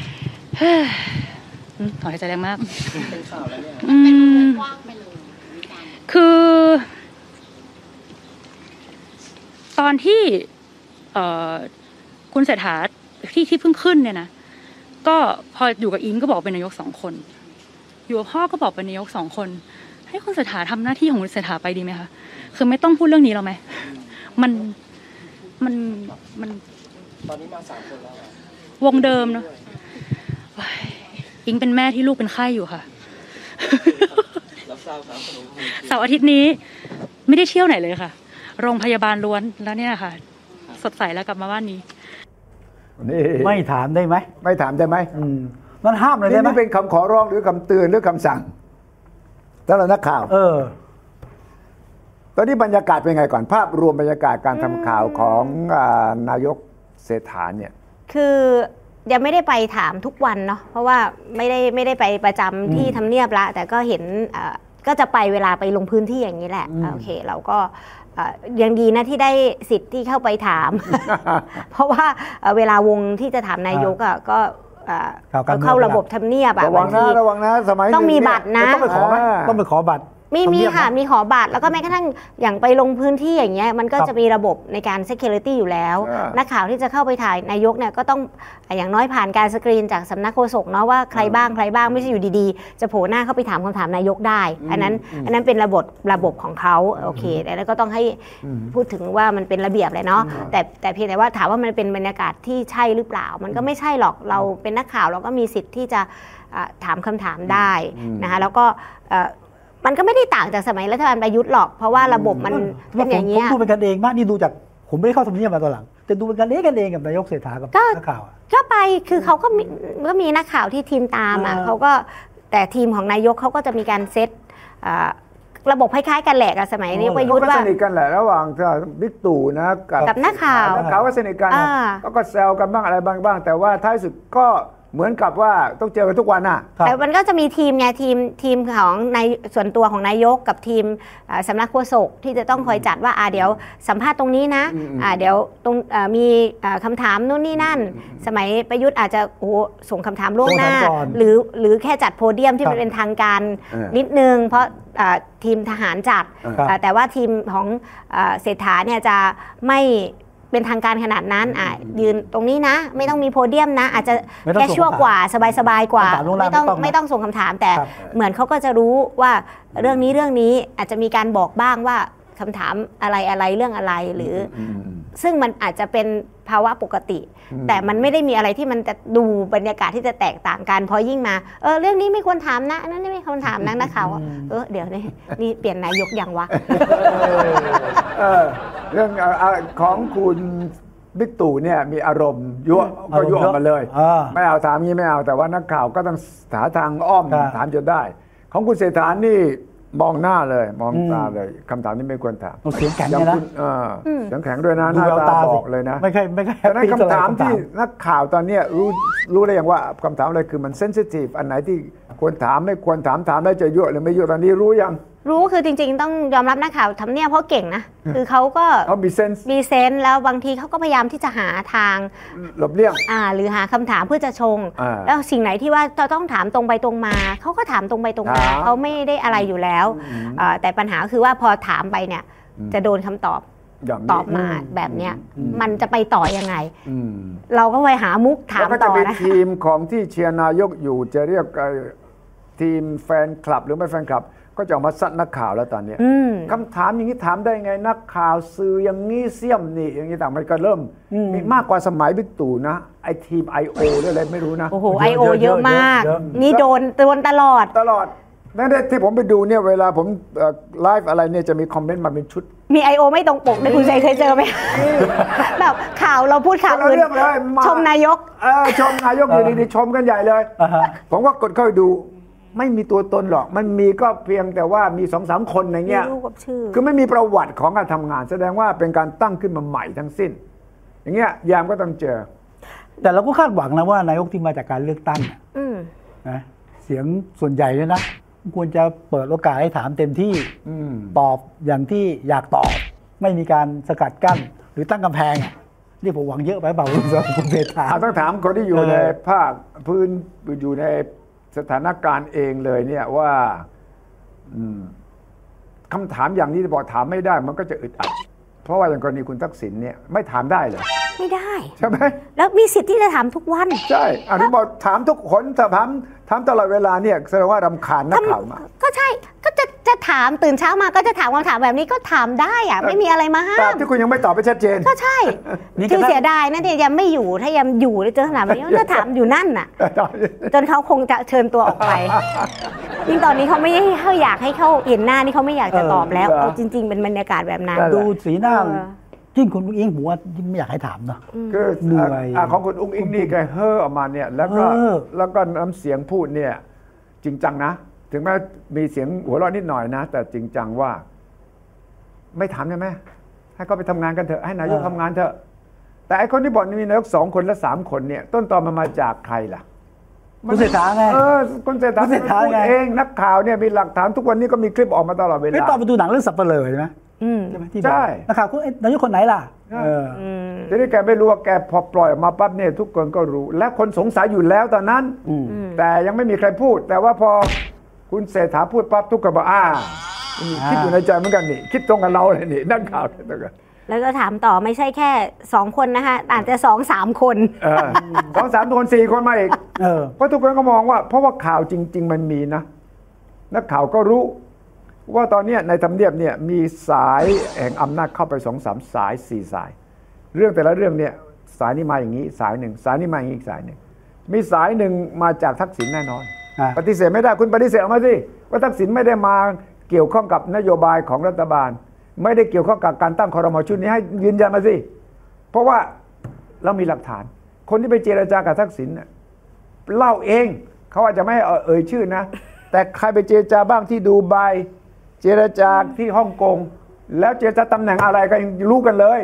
ถอยใจแรงมากเป็นข่าวแล้วเนี่ยเป็นวงกว้างไปเลยคือตอนที่คุณเศรษฐาที่เพิ่งขึ้นเนี่ยนะก็พออยู่กับอิงก็บอกเป็นนายก2 คนอยู่กับพ่อก็บอกเป็นนายก2 คนให้คุณเศรษฐาทำหน้าที่ของคุณเศรษฐาไปดีไหมคะคือไม่ต้องพูดเรื่องนี้แล้วไหมมันตอนนี้มา3 คนแล้ววงเดิมเนาะอิงเป็นแม่ที่ลูกเป็นไข้อยู่ค่ะเสาร์อาทิตย์นี้ไม่ได้เที่ยวไหนเลยค่ะโรงพยาบาลล้วนแล้วเนี่ยค่ะสดใสแล้วกลับมาบ้านนี้ไม่ถามได้ไหมไม่ถามได้ไหมมันห้ามเลยได้ไหมนี่เป็นคำขอร้องหรือคำเตือนหรือคำสั่งสำหรับนักข่าวตอนนี้บรรยากาศเป็นไงก่อนภาพรวมบรรยากาศการทำข่าวของนายกเศรษฐาเนี่ยคือยังไม่ได้ไปถามทุกวันเนาะเพราะว่าไม่ได้ไปประจำที่ทำเนียบละแต่ก็เห็นก็จะไปเวลาไปลงพื้นที่อย่างนี้แหละโอเคเราก็ยังดีนะที่ได้สิทธิ์ที่เข้าไปถาม เพราะว่าเวลาวงที่จะถามนายกก็เข้าระบบทำเนียบระวังนะสมัยต้องมีบัตรนะต้องไปขอไหมต้องไปขอบัตรมีค่ะมีขอบัตรแล้วก็แม้กระทั่งอย่างไปลงพื้นที่อย่างเงี้ยมันก็จะมีระบบในการ security อยู่แล้วนักข่าวที่จะเข้าไปถ่ายนายกเนี่ยก็ต้องอย่างน้อยผ่านการสกรีนจากสำนักโฆษกเนาะว่าใครบ้างไม่ใช่อยู่ดีๆจะโผล่หน้าเข้าไปถามคำถามนายกได้อันนั้นเป็นระบบของเขาโอเคแต่ก็ต้องให้พูดถึงว่ามันเป็นระเบียบเลยเนาะแต่เพียงแต่ว่าถามว่ามันเป็นบรรยากาศที่ใช่หรือเปล่ามันก็ไม่ใช่หรอกเราเป็นนักข่าวเราก็มีสิทธิ์ที่จะถามคำถามได้นะคะแล้วก็มันก็ไม่ได้ต่างจากสมัยรัฐบาลประยุทธ์หรอกเพราะว่าระบบมันเป็นอย่างนี้ผมดูเป็นกันเองมากนี่ดูจากผมไม่ได้เข้าทำเนียบมาตอนหลังแต่ดูเป็นกันเองกับนายกเศรษฐากับนักข่าวก็ไปคือเขาก็มีนักข่าวที่ทีมตามเขาก็แต่ทีมของนายกเขาก็จะมีการเซตระบบคล้ายๆกันแหละกับสมัยนี้ประยุทธ์ว่าสนิทกันแหละระหว่างบิ๊กตู่นะกับนักข่าวก็สนิทกันก็แซวกันบ้างอะไรบ้างแต่ว่าท้ายสุดก็เหมือนกับว่าต้องเจอกันทุกวันน่ะแต่มันก็จะมีทีมไงทีมของในส่วนตัวของนายกกับทีมสำนักโฆษกที่จะต้องคอยจัดว่าเดี๋ยวสัมภาษณ์ตรงนี้นะเดี๋ยวตรงมีคำถามนู่นนี่นั่นสมัยประยุทธ์อาจจะส่งคำถามล่วงหน้าหรือแค่จัดโพเดียมที่มันเป็นทางการนิดนึงเพราะทีมทหารจัดแต่ว่าทีมของเศรษฐาเนี่ยจะไม่เป็นทางการขนาดนั้นยืนตรงนี้นะไม่ต้องมีโพเดียมนะอาจจะแค่ชั่วกว่าสบายๆกว่าไม่ต้องส่งคำถามแต่เหมือนเขาก็จะรู้ว่าเรื่องนี้อาจจะมีการบอกบ้างว่าคำถามอะไรเรื่องอะไรหรือซึ่งมันอาจจะเป็นภาวะปกติแต่มันไม่ได้มีอะไรที่มันจะดูบรรยากาศที่จะแตกต่างกันพอยิ่งมาเรื่องนี้ไม่ควรถามนะนั่นไม่ควรถามนะข่าวเดี๋ยวนี่เปลี่ยนนายกยังวะเรื่องของคุณบิ๊กตู่เนี่ยมีอารมณ์ยั่วก็ยั่วออกมาเลยไม่เอาถามงี้ไม่เอาแต่ว่านักข่าวก็ต้องหาทางอ้อมถามจนได้ของคุณเศรษฐานี่มองหน้าเลยมองตาเลยคำถามนี้ไม่ควรถามเสียงแข็งเลยนะเสียงแข็งด้วยนะหน้าตาบอกเลยนะไม่ใช่แต่นั้นคำถามที่นักข่าวตอนนี้รู้ได้อย่างว่าคำถามอะไรคือมันเซนซิทีฟอันไหนที่ควรถามไม่ควรถามได้จะยั่วหรือไม่ยั่วตอนนี้รู้ยังรู้คือจริงๆต้องยอมรับนักข่าวทำเนี่ยเพราะเก่งนะคือเขามีเซนส์แล้วบางทีเขาก็พยายามที่จะหาทางหลบเลี่ยงหรือหาคำถามเพื่อจะชงแล้วสิ่งไหนที่ว่าจะต้องถามตรงไปตรงมาเขาก็ถามตรงไปตรงมาเขาไม่ได้อะไรอยู่แล้วแต่ปัญหาคือว่าพอถามไปเนี่ยจะโดนคำตอบมาแบบเนี้ยมันจะไปต่อยังไงเราก็ไปหามุกถามต่อนะทีมของที่เชียร์นายกอยู่จะเรียกทีมแฟนคลับหรือไม่แฟนคลับก็จะมาซัดนักข่าวแล้วตอนนี้คำถามอย่างนี้ถามได้ไงนักข่าวสื่ออย่างนี้เสี่ยมนี่อย่างนี้ต่างมันก็เริ่มมีมากกว่าสมัยบิ๊กตู่นะไอทีม IO หรืออะไรไม่รู้นะโอ้โห IO เยอะมากนี่โดนตลอดนั่นที่ผมไปดูเนี่ยเวลาผมไลฟ์อะไรเนี่ยจะมีคอมเมนต์มาเป็นชุดมี IO ไม่ตรงปกเลยคุณชัยเคยเจอไหมแบบข่าวเราพูดข่าวอื่นชมนายกชมนายกอยู่ดีๆชมกันใหญ่เลยผมก็กดเข้าไปดูไม่มีตัวตนหรอกมันมีก็เพียงแต่ว่ามี 2-3 คนในเงี้ยคือไม่มีประวัติของการทำงานแสดงว่าเป็นการตั้งขึ้นมาใหม่ทั้งสิ้นอย่างเงี้ยยามก็ต้องเจอแต่เราก็คาดหวังนะว่านายกที่มาจากการเลือกตั้งนะเสียงส่วนใหญ่เลยนะควรจะเปิดโอกาสให้ถามเต็มที่ตอบอย่างที่อยากตอบไม่มีการสกัดกั้นหรือตั้งกำแพงนี่ผมหวังเยอะไปเปล่าคุณเศรษฐาต้องถามคนที่อยู่ในภาคพื้นอยู่ในสถานการณ์เองเลยเนี่ยว่าคำถามอย่างนี้จะบอกถามไม่ได้มันก็จะอึดอัดเพราะว่าอย่างกรณีคุณทักษิณเนี่ยไม่ถามได้เลยไม่ได้ใช่ไหมแล้วมีสิทธิ์ที่จะถามทุกวันใช่อันนี้บอกถามทุกคนถามตลอดเวลาเนี่ยแสดงว่ารำคาญนักข่าวมาก็ใช่ก็จะถามตื่นเช้ามาก็จะถามคำถามแบบนี้ก็ถามได้อะไม่มีอะไรมาห้ามแต่ที่คุณยังไม่ตอบไปชัดเจนก็ใช่คือเสียดายนะที่ยังไม่อยู่ถ้ายังอยู่แล้วเจอขนาดนี้ก็ถามอยู่นั่นน่ะจนเขาคงจะเชิญตัวออกไปยิ่งตอนนี้เขาไม่เขาอยากให้เขาเห็นหน้านี่เขาไม่อยากจะตอบแล้วเอาจริงๆเป็นบรรยากาศแบบนั้นดูสีหน้ายิ่งคุณอุ้งอิงผมว่ายิ่งไม่อยากให้ถามเนาะคือเหนื่อยของคุณอุ้งอิงนี่แกเฮ่อออกมาเนี่ยแล้วก็น้ำเสียงพูดเนี่ยจริงจังนะถึงแม้มีเสียงหัวเราะนิดหน่อยนะแต่จริงจังว่าไม่ถามใช่ไหมให้เขาไปทำงานกันเถอะให้นายกทำงานเถอะแต่ไอ้คนที่บอกมีนายก2 คนและ3 คนเนี่ยต้นตอมันมาจากใครล่ะคุณเศรษฐาไงคุณเศรษฐาพูดเองนักข่าวเนี่ยมีหลักฐานทุกวันนี้ก็มีคลิปออกมาตลอดเวลาไม่ตอนไปดูหนังเรื่องสับเปลือใช่ไหมใช่นะครับคุณนายกคนไหนล่ะทีนี้แกไม่รู้ว่าแกพอปล่อยออกมาปั๊บเนี่ยทุกคนก็รู้และคนสงสัยอยู่แล้วตอนนั้นแต่ยังไม่มีใครพูดแต่ว่าพอคุณเศรษฐาพูดปั๊บทุกคนบอกคิดอยู่ในใจเหมือนกันนี่คิดตรงกับเราเลยนี่นักข่าวตรงกันแล้วก็ถามต่อไม่ใช่แค่2 คนนะคะอาจจะ2-3 คน 2-3 คน4 คนมาอีกเพราะทุกคนก็มองว่าเพราะว่าข่าวจริงๆมันมีนะนักข่าวก็รู้ว่าตอนนี้ในทำเนียบเนี่ยมีสายแห่งอำนาจเข้าไป2-3 สาย4 สายเรื่องแต่ละเรื่องเนี่ยสายนี้มาอย่างนี้สายหนึ่งสายนี้มาอย่างนี้อีกสายหนึ่งมีสายหนึ่งมาจากทักษิณแน่นอนปฏิเสธไม่ได้คุณปฏิเสธออกมาสิว่าทักษิณไม่ได้มาเกี่ยวข้องกับนโยบายของรัฐบาลไม่ได้เกี่ยวข้องกับการตั้งครม.ชุดนี้ให้ยืนยันมาสิเพราะว่าเรามีหลักฐานคนที่ไปเจรจากับทักษิณเล่าเองเขาอาจจะไม่เอ่ยชื่อนะแต่ใครไปเจรจาบ้างที่ดูไบเจรจาที่ฮ่องกงแล้วเจรจาตำแหน่งอะไรก็ยังรู้กันเลย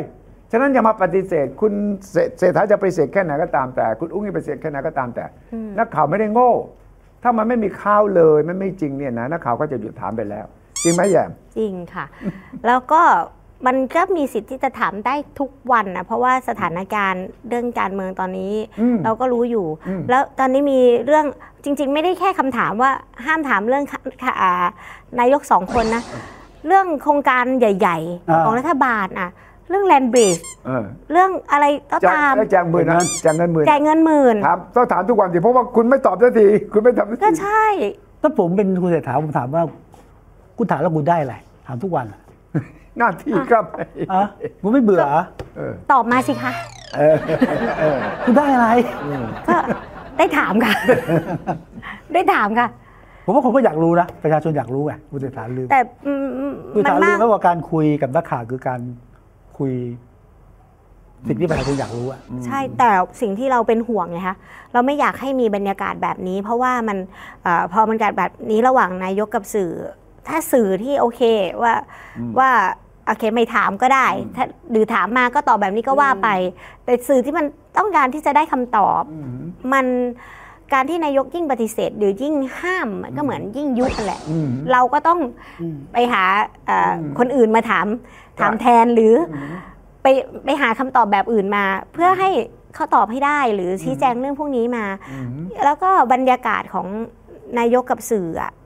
ฉะนั้นอย่ามาปฏิเสธคุณเศรษฐาจะปฏิเสธแค่ไหนก็ตามแต่คุณอุ้งอิงปฏิเสธแค่ไหนก็ตามแต่นักข่าวไม่ได้โง่ถ้ามันไม่มีข่าวเลยมันไม่จริงเนี่ยนะนักข่าวก็จะหยุดถามไปแล้วจริงไหมแยมจริงค่ะ แล้วก็มันก็มีสิทธิ์ที่จะถามได้ทุกวันนะเพราะว่าสถานการณ์เรื่องการเมืองตอนนี้เราก็รู้อยู่แล้วตอนนี้มีเรื่องจริงๆไม่ได้แค่คำถามว่าห้ามถามเรื่องนายก2 คนนะเรื่องโครงการใหญ่ๆของรัฐบาลนะเรื่องแลนด์บริดจ์เรื่องอะไรก็ตามแจกเงินหมื่นแจกเงินหมื่นถามต้องถามทุกวันสิเพราะว่าคุณไม่ตอบสักทีคุณไม่ทำสักทีก็ใช่ถ้าผมเป็นคุณเศรษฐาผมถามว่าคุณถามแล้วคุณได้อะไรถามทุกวันหน้าที่ครับผมไม่เบื่อตอบมาสิคะคุณได้อะไรก็ได้ถามค่ะได้ถามค่ะผมว่าคนก็อยากรู้นะประชาชนอยากรู้ไงคุณเศรษฐาลืมแต่คุณเศรษฐาลืมว่าการคุยกับนักข่าวคือการคุยสิ่งที่ประชาชนอยากรู้ใช่แต่สิ่งที่เราเป็นห่วงไงคะเราไม่อยากให้มีบรรยากาศแบบนี้เพราะว่ามันพอมันเกิดแบบนี้ระหว่างนายกกับสื่อถ้าสื่อที่โอเคว่าโอเคไม่ถามก็ได้ถ้าหรือถามมาก็ตอบแบบนี้ก็ว่าไปแต่สื่อที่มันต้องการที่จะได้คำตอบมันการที่นายกยิ่งปฏิเสธหรือยิ่งห้ามก็เหมือนยิ่งยุบแหละเราก็ต้องไปหาคนอื่นมาถามแทนหรือไปหาคำตอบแบบอื่นมาเพื่อให้เขาตอบให้ได้หรือชี้แจงเรื่องพวกนี้มาแล้วก็บรรยากาศของนายกกับสื่อ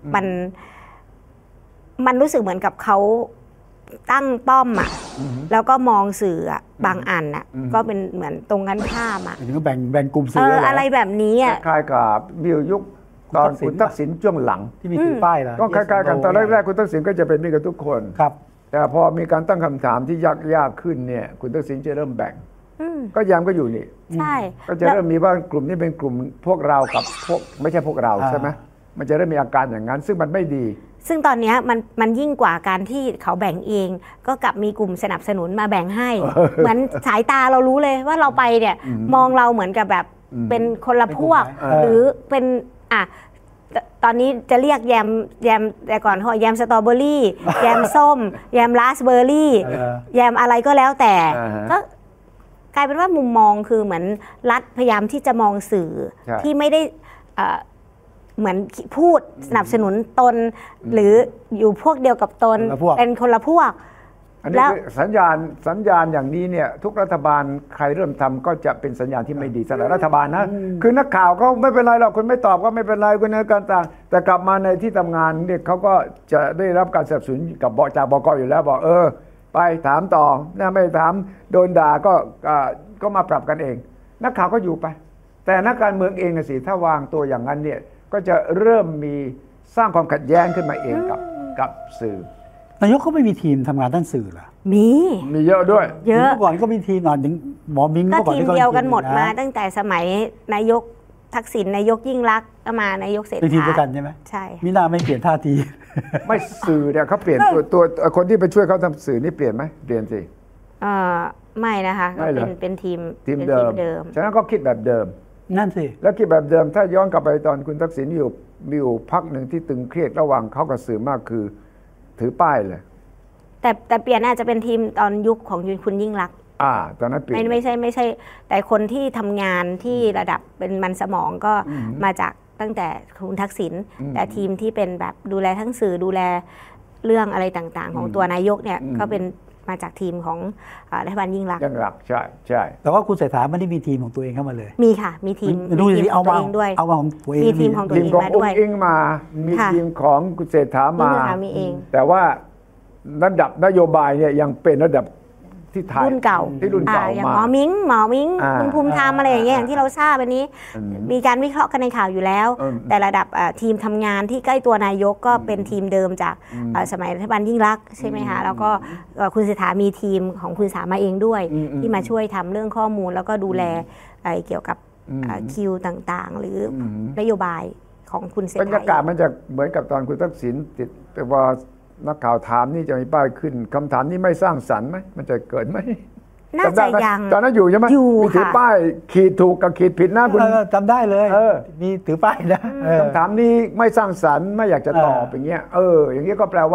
มันรู้สึกเหมือนกับเขาตั้งป้อมแล้วก็มองสื่อบางอันก็เป็นเหมือนตรงกันข้ามถึงแบ่งกลุ่มสื่ออะไรแบบนี้คล้ายกับมิวยุคตอนคุณทักษิณช่วงหลังที่มีถือป้ายแล้วก็คล้ายๆกันตอนแรกๆคุณทักษิณก็จะเป็นมิตรกับทุกคนครับแต่พอมีการตั้งคำถามที่ยากขึ้นเนี่ยคุณทักษิณจะเริ่มแบ่งก็ยามก็อยู่นี่ใช่ก็จะเริ่มมีว่ากลุ่มนี้เป็นกลุ่มพวกเรากับพวกไม่ใช่พวกเราใช่ไหมมันจะเริ่มมีอาการอย่างนั้นซึ่งมันไม่ดีซึ่งตอนนี้มันยิ่งกว่าการที่เขาแบ่งเองก็กลับมีกลุ่มสนับสนุนมาแบ่งให้เหมือนสายตาเรารู้เลยว่าเราไปเนี่ยมองเราเหมือนกับแบบเป็นคนละพวกหรือเป็นตอนนี้จะเรียกแยมแต่ก่อนเขาแยมสตรอเบอรี่แยมส้มแยมราสเบอร์รี่แยมอะไรก็แล้วแต่ก็กลายเป็นว่ามุมมองคือเหมือนรัฐพยายามที่จะมองสื่อที่ไม่ได้เหมือนพูดสนับสนุนตนหรืออยู่พวกเดียวกับตนเป็นคนละพวกอันนี้สัญญาณอย่างนี้เนี่ยทุกรัฐบาลใครเริ่มทำก็จะเป็นสัญญาณที่ไม่ดีสำหรับรัฐบาลนะคือนักข่าวก็ไม่เป็นไรหรอกคุณไม่ตอบก็ไม่เป็นไรคุณในการต่างแต่กลับมาในที่ทำงานเนี่ยเขาก็จะได้รับการสนับสนุนกับจากบก.อยู่แล้วบอกไปถามต่อนะไม่ถามโดนด่าก็มาปรับกันเองนักข่าวก็อยู่ไปแต่นักการเมืองเองสิถ้าวางตัวอย่างนั้นเนี่ยก็จะเริ่มมีสร้างความขัดแย้งขึ้นมาเองกับสื่อนายกก็ไม่มีทีมทำงานด้านสื่อเหรอมีเยอะด้วยเยอะเมื่อก่อนก็มีทีมอย่างหมอมิ้งก็ทีมเดียวกันหมดมาตั้งแต่สมัยนายกทักษิณนายกยิ่งลักษณ์ก็มานายกเศรษฐาเป็นทีมเดียวกันใช่ไหมใช่มีหน้าไม่เปลี่ยนท่าทีไม่สื่อเนี่ยเขาเปลี่ยนตัวคนที่ไปช่วยเขาทำสื่อนี่เปลี่ยนไหมเปลี่ยนสิไม่นะคะก็เป็นทีมเดิมฉะนั้นก็คิดแบบเดิมนั่นสิแล้วคิดแบบเดิมถ้าย้อนกลับไปตอนคุณทักษิณอยู่พักหนึ่งที่ตึงเครียดระหว่างเขากับสื่อมากคือถือป้ายเลยแต่เปลี่ยนอาจจะเป็นทีมตอนยุคของคุณยิ่งลักษณ์ตอนนั้นเปลี่ยนไม่ใช่แต่คนที่ทำงานที่ระดับเป็นมันสมองก็มาจากตั้งแต่คุณทักษิณแต่ทีมที่เป็นแบบดูแลทั้งสื่อดูแลเรื่องอะไรต่างๆของตัวนายกเนี่ยก็เป็นมาจากทีมของรัฐบาลยิ่งลักษณ์ใช่แต่ว่าคุณเศรษฐาไม่ได้มีทีมของตัวเองเข้ามาเลยมีค่ะมีทีมดูสิเอามาด้วยเอามาของตัวเองมีทีมของตัวเองมาด้วยทีมของมามีทีมของคุณเศรษฐามาแต่ว่าระดับนโยบายเนี่ยยังเป็นระดับที่ไทยรุ่นเก่าอย่างหมอมิ้งคุณภูมิธรรมอะไรอย่างเงี้ยอย่างที่เราทราบวันนี้มีการวิเคราะห์กันในข่าวอยู่แล้วแต่ระดับทีมทำงานที่ใกล้ตัวนายกก็เป็นทีมเดิมจากสมัยรัฐบาลยิ่งลักษณ์ใช่ไหมคะแล้วก็คุณเศรษฐามีทีมของคุณสามาเองด้วยที่มาช่วยทำเรื่องข้อมูลแล้วก็ดูแลเกี่ยวกับคิวต่างๆหรือนโยบายของคุณเศรษฐาบรรยากาศมันจะเหมือนกับตอนคุณทักษิณติดแต่ว่านักข่าวถามนี่จะมีป้ายขึ้นคำถามนี้ไม่สร้างสรรค์ไหมมันจะเกิดไหมน่าจะยังตอนนั้นอยู่ใช่ไหมมีถือป้ายขีดถูกกับขีดผิดนะคุณจำได้เลยมีถือป้ายนะคำถามนี้ไม่สร้างสรรค์ไม่อยากจะตอบอย่างเงี้ยอย่างเงี้ยก็แปลว่า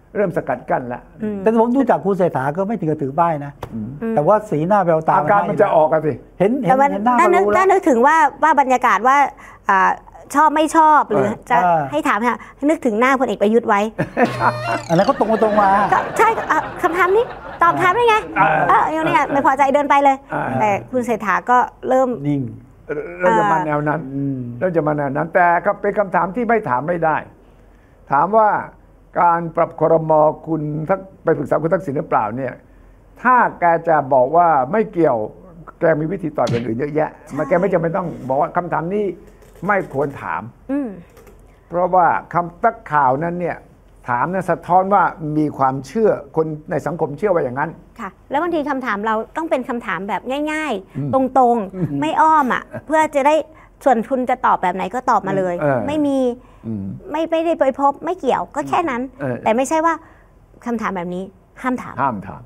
เริ่มสกัดกั้นแล้วแต่ผมดูจากคุณเศรษฐาก็ไม่ถึงกับถือป้ายนะแต่ว่าสีหน้าแววตาอาการมันจะออกกันสิเห็นหน้าก็รู้แล้วถ้านึกถึงว่าบรรยากาศว่าชอบไม่ชอบหรือจะให้ถามค่ะนึกถึงหน้าพลเอกประยุทธ์ไว้อันนั้นก็ตรงมาใช่คำถามนี้ตอบถามได้ไงอย่างนี้ไม่พอใจเดินไปเลยแต่คุณเศรษฐาก็เริ่มนิ่งเราจะมาแนวนั้นแต่ก็เป็นคำถามที่ไม่ถามไม่ได้ถามว่าการปรับครม.คุณไปปรึกษาคุณทักษิณหรือเปล่าเนี่ยถ้าแกจะบอกว่าไม่เกี่ยวแกมีวิธีตอบอย่างอื่นเยอะแยะมาแกไม่จำเป็นต้องบอกว่าคำถามนี้ไม่ควรถามเพราะว่าคำตักข่าวนั้นเนี่ยถามนั้นสะท้อนว่ามีความเชื่อคนในสังคมเชื่อว่าอย่างนั้นค่ะแล้วบางทีคำถามเราต้องเป็นคำถามแบบง่ายๆตรงๆไม่อ้อมอ่ะเพื่อจะได้ส่วนคุณจะตอบแบบไหนก็ตอบมาเลยไม่มีไม่ได้ไปพบไม่เกี่ยวก็แค่นั้นแต่ไม่ใช่ว่าคำถามแบบนี้ห้ามถาม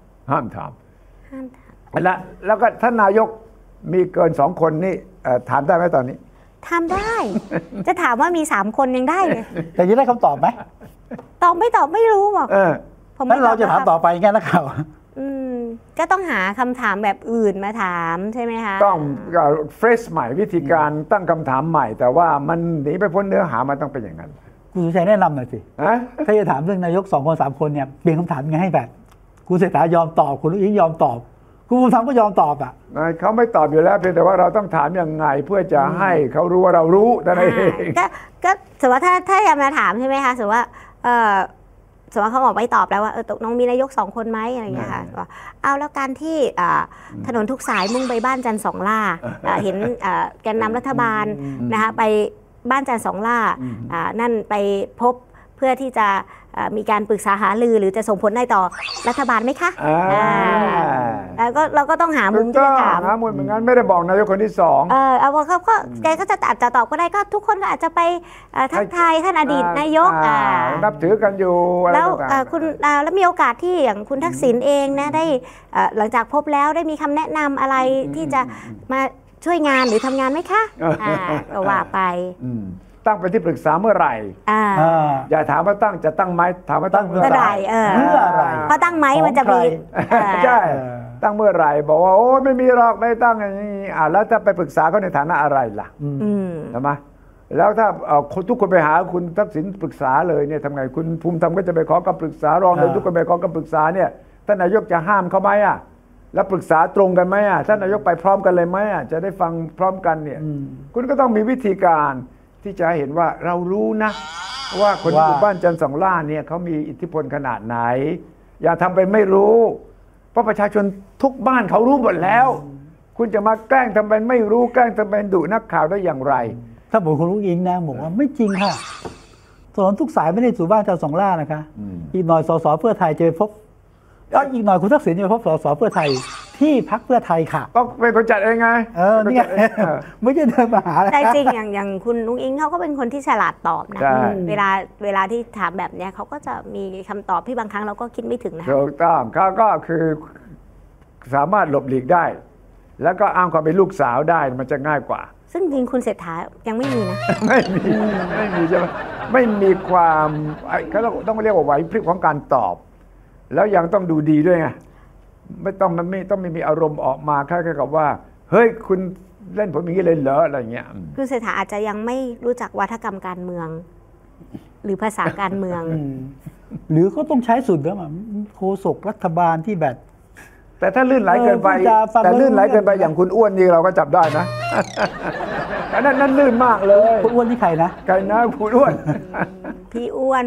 แล้วก็ท่านนายกมีเกิน2 คนนี่ถามได้ไหมตอนนี้ถามได้จะถามว่ามี3 คนยังได้เลยแต่จะได้คำตอบไหมตอบไม่รู้บอกแล้วเราจะถามต่อไปแค่นักข่าวก็ต้องหาคำถามแบบอื่นมาถามใช่ไหมคะต้องเฟรชใหม่วิธีการตั้งคำถามใหม่แต่ว่ามันหนีไปพ้นเนื้อหามันต้องเป็นอย่างนั้นคุณสุชัยแนะนำหน่อยสิถ้าจะถามเรื่องนายก2 คน 3 คนเนี่ยเปลี่ยนคำถามยังไงให้แบบคุณเศรษฐายอมตอบคุณอิงยอมตอบคุณภูมิธรรมก็ยอมตอบอ่ะเขาไม่ตอบอยู่แล้วเพียงแต่ว่าเราต้องถามยังไงเพื่อจะให้เขารู้ว่าเรารู้แต่เองก็สมมติว่าถ้าจะมาถามใช่ไหมคะสมมติว่าสมมติเขาบอกไม่ตอบแล้วว่าตกน้องมีนายก2 คนไหมอะไรอย่างเงี้ยค่ะเอาแล้วการที่ถนนทุกสายมุ่งไปบ้านจันทร์2 ล่าเห็นแกนนำรัฐบาลนะคะไปบ้านจันทร์2 ล่านั่นไปพบเพื่อที่จะมีการปรึกษาหารือหรือจะส่งผลได้ต่อรัฐบาลไหมคะแล้วก็เราก็ต้องหามุมที่จะถามหามุมเหมือนกันไม่ได้บอกนายกคนที่2 เอาเขาก็แกก็จะอาจจะตอบก็ได้ก็ทุกคนก็อาจจะไปทักทายท่านอดีตนายกนับถือกันอยู่แล้วคุณแล้วมีโอกาสที่อย่างคุณทักษิณเองนะได้หลังจากพบแล้วได้มีคำแนะนำอะไรที่จะมาช่วยงานหรือทำงานไหมคะก็ว่าไปตั้งเป็นที่ปรึกษาเมื่อไหร่อย่าถามว่าจะตั้งไหมถามว่าตั้งเมื่อไหร่เพราะตั้งไหมมันจะมีใช่ตั้งเมื่อไหร่บอกว่าโอ้ไม่มีหรอกไม่ตั้งอย่างนี้แล้วถ้าไปปรึกษาเขาในฐานะอะไรล่ะใช่ไหมแล้วถ้าทุกคนไปหาคุณทักษิณปรึกษาเลยเนี่ยทำไงคุณภูมิธรรมก็จะไปขอคำปรึกษารองนายกทุกคนไปขอคำปรึกษาเนี่ยท่านนายกจะห้ามเขาไหมแล้วปรึกษาตรงกันไหมท่านนายกไปพร้อมกันเลยไหมจะได้ฟังพร้อมกันเนี่ยคุณก็ต้องมีวิธีการที่จะเห็นว่าเรารู้นะว่าคนอยู่บ้านจันทร์2 ล่าเนี่ยเขามีอิทธิพลขนาดไหนอย่าทำเป็นไม่รู้เพราะประชาชนทุกบ้านเขารู้หมดแล้วคุณจะมาแกล้งทำเป็นไม่รู้แกล้งทำเป็นดุนักข่าวได้อย่างไรถ้าบอกคุณลุงอิงนะบอกว่าไม่จริงค่ะถนนทุกสายไม่ได้สู่บ้านจันทร์2 ล่านะคะอีกหน่อยสสเพื่อไทยจะไปพบอีกหน่อยคุณทักษิณจะไปพบสสเพื่อไทยที่พรรคเพื่อไทยค่ะก็เป็นคนจัดเองไงนี่ไงไม่ใช่เดินมาหาแต่จริงอย่างคุณนุ้งอิงเขาก็เป็นคนที่ฉลาดตอบนะเวลาที่ถามแบบนี้เขาก็จะมีคำตอบที่บางครั้งเราก็คิดไม่ถึงนะถูกต้องเขาก็คือสามารถหลบหลีกได้แล้วก็อ้างความเป็นลูกสาวได้มันจะง่ายกว่าซึ่งจริงคุณเศรษฐายังไม่มีนะไม่มีใช่ไหมไม่มีความเขาต้องเรียกว่าไหวพริบของการตอบแล้วยังต้องดูดีด้วยไงไม่ต้องมีอารมณ์ออกมาแค่กับว่าเฮ้ยคุณเล่นผมอย่างนี้เลยเหรออะไรเงี้ยคือเศรษฐาอาจจะยังไม่รู้จักวัฒกรรมการเมืองหรือภาษาการเมืองหรือเขาต้องใช้สุดแล้วมันโฆษกรัฐบาลที่แบบแต่ถ้าลื่นไหลเกินไปแต่ลื่นไหลเกินไปอย่างคุณอ้วนนี่เราก็จับได้นะนั่นลื่นมากเลยคุณอ้วนที่ใครนะใครนะคุณอ้วนพี่อ้วน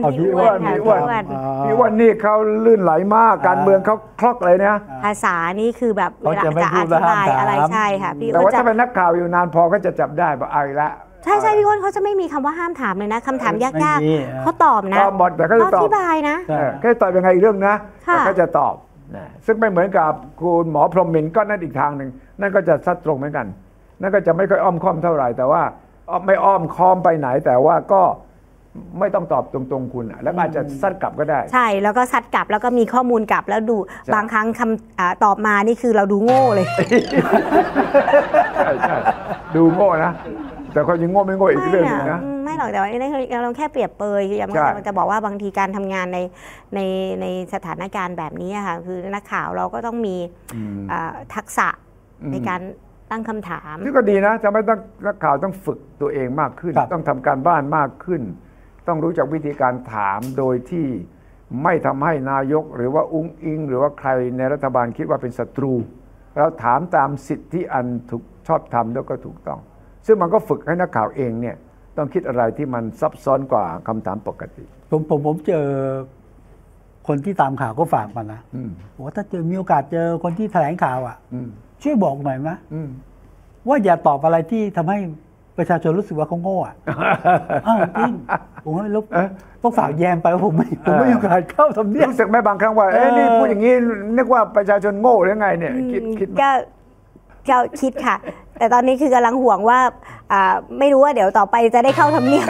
นี่เขาลื่นไหลมากการเมืองเขาคล่องเลยเนี่ยภาษานี่คือแบบเวลาจะอธิบายอะไรใช่ค่ะพี่อ้วนแต่ว่าถ้าเป็นนักข่าวอยู่นานพอก็จะจับได้ว่าอะไรละใช่พี่อ้วนเขาจะไม่มีคำว่าห้ามถามเลยนะคำถามยากๆเขาตอบนะตอบหมดแต่เขาจะตอบอธิบายนะแค่ตอบยังไงอีกเรื่องนะแต่เขาจะตอบซึ่งไม่เหมือนกับคุณหมอพรหมินทร์ก็นั่นอีกทางหนึ่งนั่นก็จะซัดตรงเหมือนกันนั่นก็จะไม่ค่อยอ้อมค้อมเท่าไหร่แต่ว่าไม่อ้อมค้อมไปไหนแต่ว่าก็ไม่ต้องตอบตรงๆคุณแล้วอาจจะซัดกลับก็ได้ใช่แล้วก็ซัดกลับแล้วก็มีข้อมูลกลับแล้วดูบางครั้งคำตอบมานี่คือเราดูโง่เลยใช่ดูโง่นะแต่ก็ยังโง่ไม่โง่อีกเรื่องนึงนะไม่หรอกแต่ว่าเราแค่เปรียบเปยคือเราจะบอกว่าบางทีการทำงานในสถานการณ์แบบนี้ค่ะคือนักข่าวเราก็ต้องมีทักษะในการตั้งคำถามนี่ก็ดีนะจะไม่ต้องนักข่าวต้องฝึกตัวเองมากขึ้นต้องทำการบ้านมากขึ้นต้องรู้จักวิธีการถามโดยที่ไม่ทำให้นายกหรือว่าอุ้งอิงหรือว่าใครในรัฐบาลคิดว่าเป็นศัตรูเราถามตามสิทธิอันถูกชอบธรรมแล้วก็ถูกต้องซึ่งมันก็ฝึกให้นักข่าวเองเนี่ยต้องคิดอะไรที่มันซับซ้อนกว่าคำถามปกติผมเจอคนที่ตามข่าวก็ฝากมานะว่าถ้ามีโอกาสเจอคนที่แถลงข่าวช่วยบอกหน่อยนะว่าอย่าตอบอะไรที่ทำให้ประชาชนรู้สึกว่าเขาโง่จริงผมว่าต้องฝากแยมไปว่าผมไม่มีโอกาสเข้าทำเนียบรู้สึกไหมบางครั้งว่านี่พูดอย่างนี้นึกว่าประชาชนโง่หรือไงเนี่ยคิดก็คิดค่ะแต่ตอนนี้คือกำลังห่วงว่าไม่รู้ว่าเดี๋ยวต่อไปจะได้เข้าทำเนียบ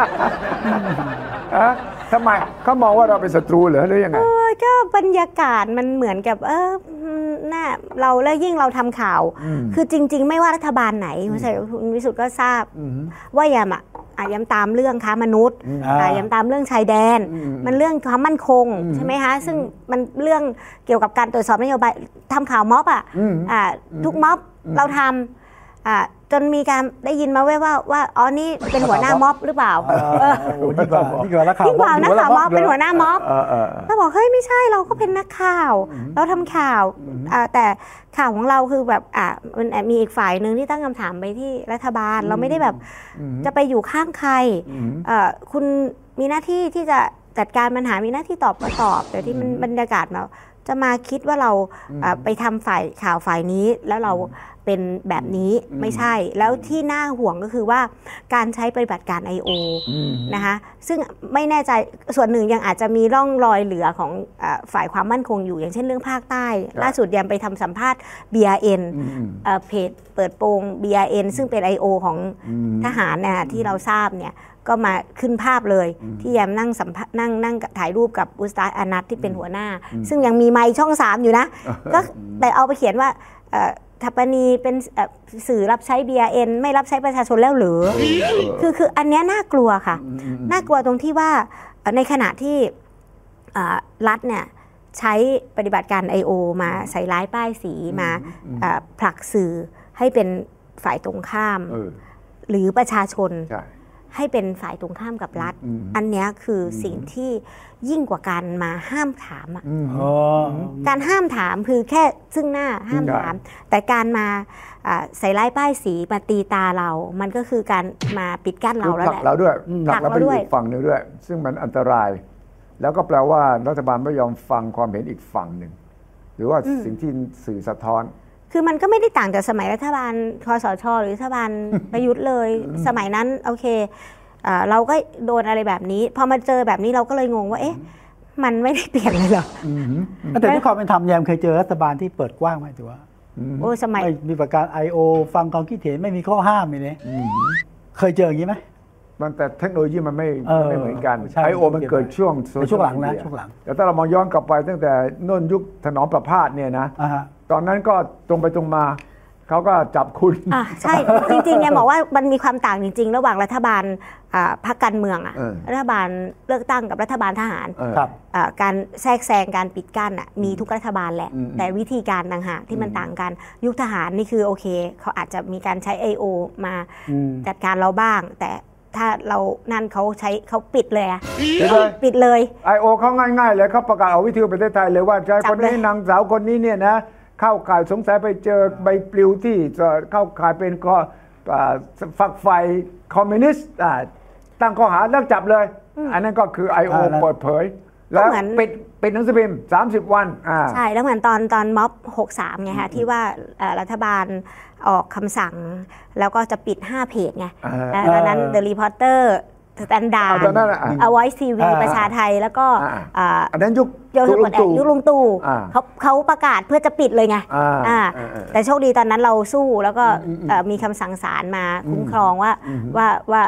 ทำไมเขามองว่าเราเป็นศัตรูหรือยังไงก็บรรยากาศมันเหมือนกับน่าเราแล้วยิ่งเราทำข่าวคือจริงๆไม่ว่ารัฐบาลไหนคุณวิสุทธ์ก็ทราบว่าย้ำตามเรื่องค้ามนุษย์ย้ำตามเรื่องชายแดนมันเรื่องความมั่นคงใช่ไหมคะซึ่งมันเรื่องเกี่ยวกับการตรวจสอบนโยบายทำข่าวม็อบทุกม็อบเราทำจนมีการได้ยินมาว่าอ๋อนี่เป็นหัวหน้าม็อบหรือเปล่ายิ่งกว่านักข่าวม็อบเป็นหัวหน้าม็อบเราบอกเฮ้ยไม่ใช่เราก็เป็นนักข่าวเราทำข่าวแต่ข่าวของเราคือแบบมันมีอีกฝ่ายหนึ่งที่ตั้งคำถามไปที่รัฐบาลเราไม่ได้แบบจะไปอยู่ข้างใครคุณมีหน้าที่ที่จะจัดการปัญหามีหน้าที่ตอบแต่ที่มันบรรยากาศมาจะมาคิดว่าเราไปทำฝ่ายข่าวฝ่ายนี้แล้วเราเป็นแบบนี้ไม่ใช่แล้วที่น่าห่วงก็คือว่าการใช้ปฏิบัติการ I.O. นะคะซึ่งไม่แน่ใจส่วนหนึ่งยังอาจจะมีร่องรอยเหลือของฝ่ายความมั่นคงอยู่อย่างเช่นเรื่องภาคใต้ล่าสุดยังไปทำสัมภาษณ์ BRN เพจเปิดโปง BRN ซึ่งเป็น I.O. ของทหารนะที่เราทราบเนี่ยก็มาขึ้นภาพเลยที่แยมนั่งถ่ายรูปกับอุสตาอานัทที่เป็นหัวหน้าซึ่งยังมีไมค์ช่อง3อยู่นะก็แต่เอาไปเขียนว่าทัปปณีเป็นสื่อรับใช้ BRN ไม่รับใช้ประชาชนแล้วหรือคืออันนี้น่ากลัวค่ะน่ากลัวตรงที่ว่าในขณะที่รัฐเนี่ยใช้ปฏิบัติการ I.O. มาใส่ร้ายป้ายสีมาผลักสื่อให้เป็นฝ่ายตรงข้ามหรือประชาชนให้เป็นฝ่ายตรงข้ามกับรัฐอันนี้คือสิ่งที่ยิ่งกว่าการมาห้ามถามการห้ามถามคือแค่ซึ่งหน้าห้ามถามแต่การมาใส่ร้ายป้ายสีมาตีตาเรามันก็คือการมาปิดกั้นเราแล้วแหละเราด้วยผลักเราไปอยู่ฝั่งนึงด้วยซึ่งมันอันตรายแล้วก็แปลว่ารัฐบาลไม่ยอมฟังความเห็นอีกฝั่งหนึ่งหรือว่าสิ่งที่สื่อสะท้อนคือมันก็ไม่ได้ต่างจากสมัยรัฐบาลคสช.หรือรัฐบาลประยุทธ์เลยสมัยนั้นโอเคเราก็โดนอะไรแบบนี้พอมาเจอแบบนี้เราก็เลยงงว่าเอ๊ะมันไม่ได้เปลี่ยนเลยเหรอแต่ที่ความเป็นธรรมแยมเคยเจอรัฐบาลที่เปิดกว้างไหมถือว่าโอ้สมัยมีประกาศ I.O. ฟังความคิดเห็นไม่มีข้อห้ามเลยเคยเจออย่างนี้ไหมแต่เทคโนโลยีมันไม่เหมือนกัน I.O. มันเกิดช่วงหลังนะช่วงหลังแต่ถ้าเรามองย้อนกลับไปตั้งแต่น่นยุคถนอมประพาสเนี่ยนะตอนนั้นก็ตรงไปตรงมาเขาก็จับคุณใช่จริงๆเนี่ยบอกว่ามันมีความต่างจริงๆระหว่างรัฐบาลพรรคการเมืองรัฐบาลเลือกตั้งกับรัฐบาลทหารการแทรกแซงการปิดกั้นมีทุกรัฐบาลแหละแต่วิธีการต่างหากที่มันต่างกันยุคทหารนี่คือโอเคเขาอาจจะมีการใช้ I.O. มาจัดการเราบ้างแต่ถ้าเรานั่นเขาปิดเลยปิดเลย I.O. เขาง่ายๆเลยเขาประกาศเอาวิทยุประเทศไทยเลยว่าชายคนนี้นางสาวคนนี้เนี่ยนะเข้าข่ายสงสัยไปเจอใบปลิวที่จะเข้าข่ายเป็นฝักใฝ่คอมมิวนิสต์ตั้งข้อหาแล้วจับเลยอันนั้นก็คือ I.O. เปิดเผยแล้วปิดหนังสือพิมพ์30 วันใช่แล้วเหมือนตอนม็อบ63ไงคะที่ว่ารัฐบาลออกคำสั่งแล้วก็จะปิด5เพจไงตอนนั้น The Reporterสแตนดาร์ดVoice TV ประชาไทยแล้วก็อันนั้นยุคลุงตู่เขาประกาศเพื่อจะปิดเลยไงแต่โชคดีตอนนั้นเราสู้แล้วก็มีคำสั่งศาลมาคุ้มครองว่า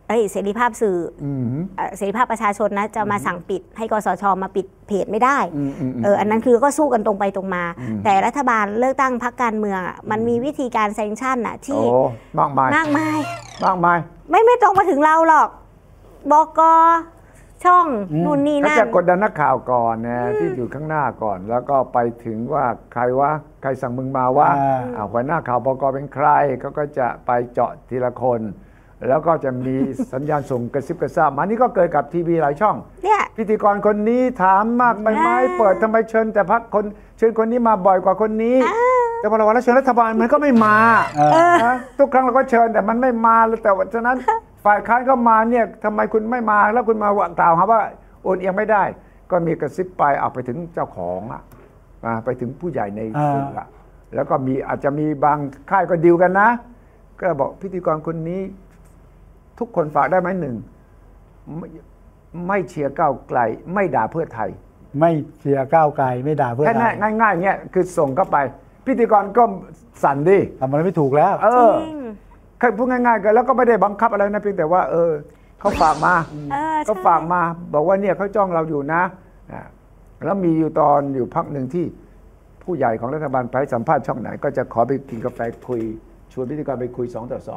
เสรีภาพสื่อเสรีภาพประชาชนนะจะมาสั่งปิดให้กสชมาปิดเพจไม่ได้อันนั้นคือก็สู้กันตรงไปตรงมาแต่รัฐบาลเลือกตั้งพรรคการเมืองมันมีวิธีการแซงชั่นที่มากมายไม่ตรงมาถึงเราหรอกบก.ช่องนู่นนี่นั่นเขาจะกดดันนักข่าวก่อนนะที่อยู่ข้างหน้าก่อนแล้วก็ไปถึงว่าใครสั่งมึงมาว่าหัวหน้าข่าวบก.เป็นใครเขาก็จะไปเจาะทีละคนแล้วก็จะมีสัญญาณส่งกระซิบกระซาบมานี่ก็เกิดกับทีวีหลายช่องพิธีกรคนนี้ถามมากไปไหมเปิดทำไมเชิญแต่พักคนเชิญคนนี้มาบ่อยกว่าคนนี้แต่พอเราว่าเชิญรัฐบาลมันก็ไม่มาทุกครั้งเราก็เชิญแต่มันไม่มาแต่ฉะนั้นฝ่ายค้านก็มาเนี่ยทำไมคุณไม่มาแล้วคุณมากล่าวหาว่าโอนเอียงไม่ได้ก็มีกระซิบไปเอาไปถึงเจ้าของไปถึงผู้ใหญ่ในสื่อแล้วก็มีอาจจะมีบางค่ายก็ดีลกันนะก็บอกพิธีกรคนนี้ทุกคนฝากได้ไหมหนึ่งไม่เชียร์ก้าวไกลไม่ด่าเพื่อไทยไม่เชียร์ก้าวไกลไม่ด่าเพื่อไทยแค่ง่ายๆเงี้ยคือส่งเข้าไปพิธีกรก็สั่นดิทำอะไรไม่ถูกแล้วพูดง่ายๆกันแล้วก็ไม่ได้บังคับอะไรนะเพียงแต่ว่าเขาฝากมาบอกว่าเนี่ยเขาจ้องเราอยู่นะแล้วมีอยู่ตอนอยู่พักหนึ่งที่ผู้ใหญ่ของรัฐบาลไปสัมภาษณ์ช่องไหนก็จะขอไปกินกาแฟคุยชวนพิธีกรไปคุย2 ต่อ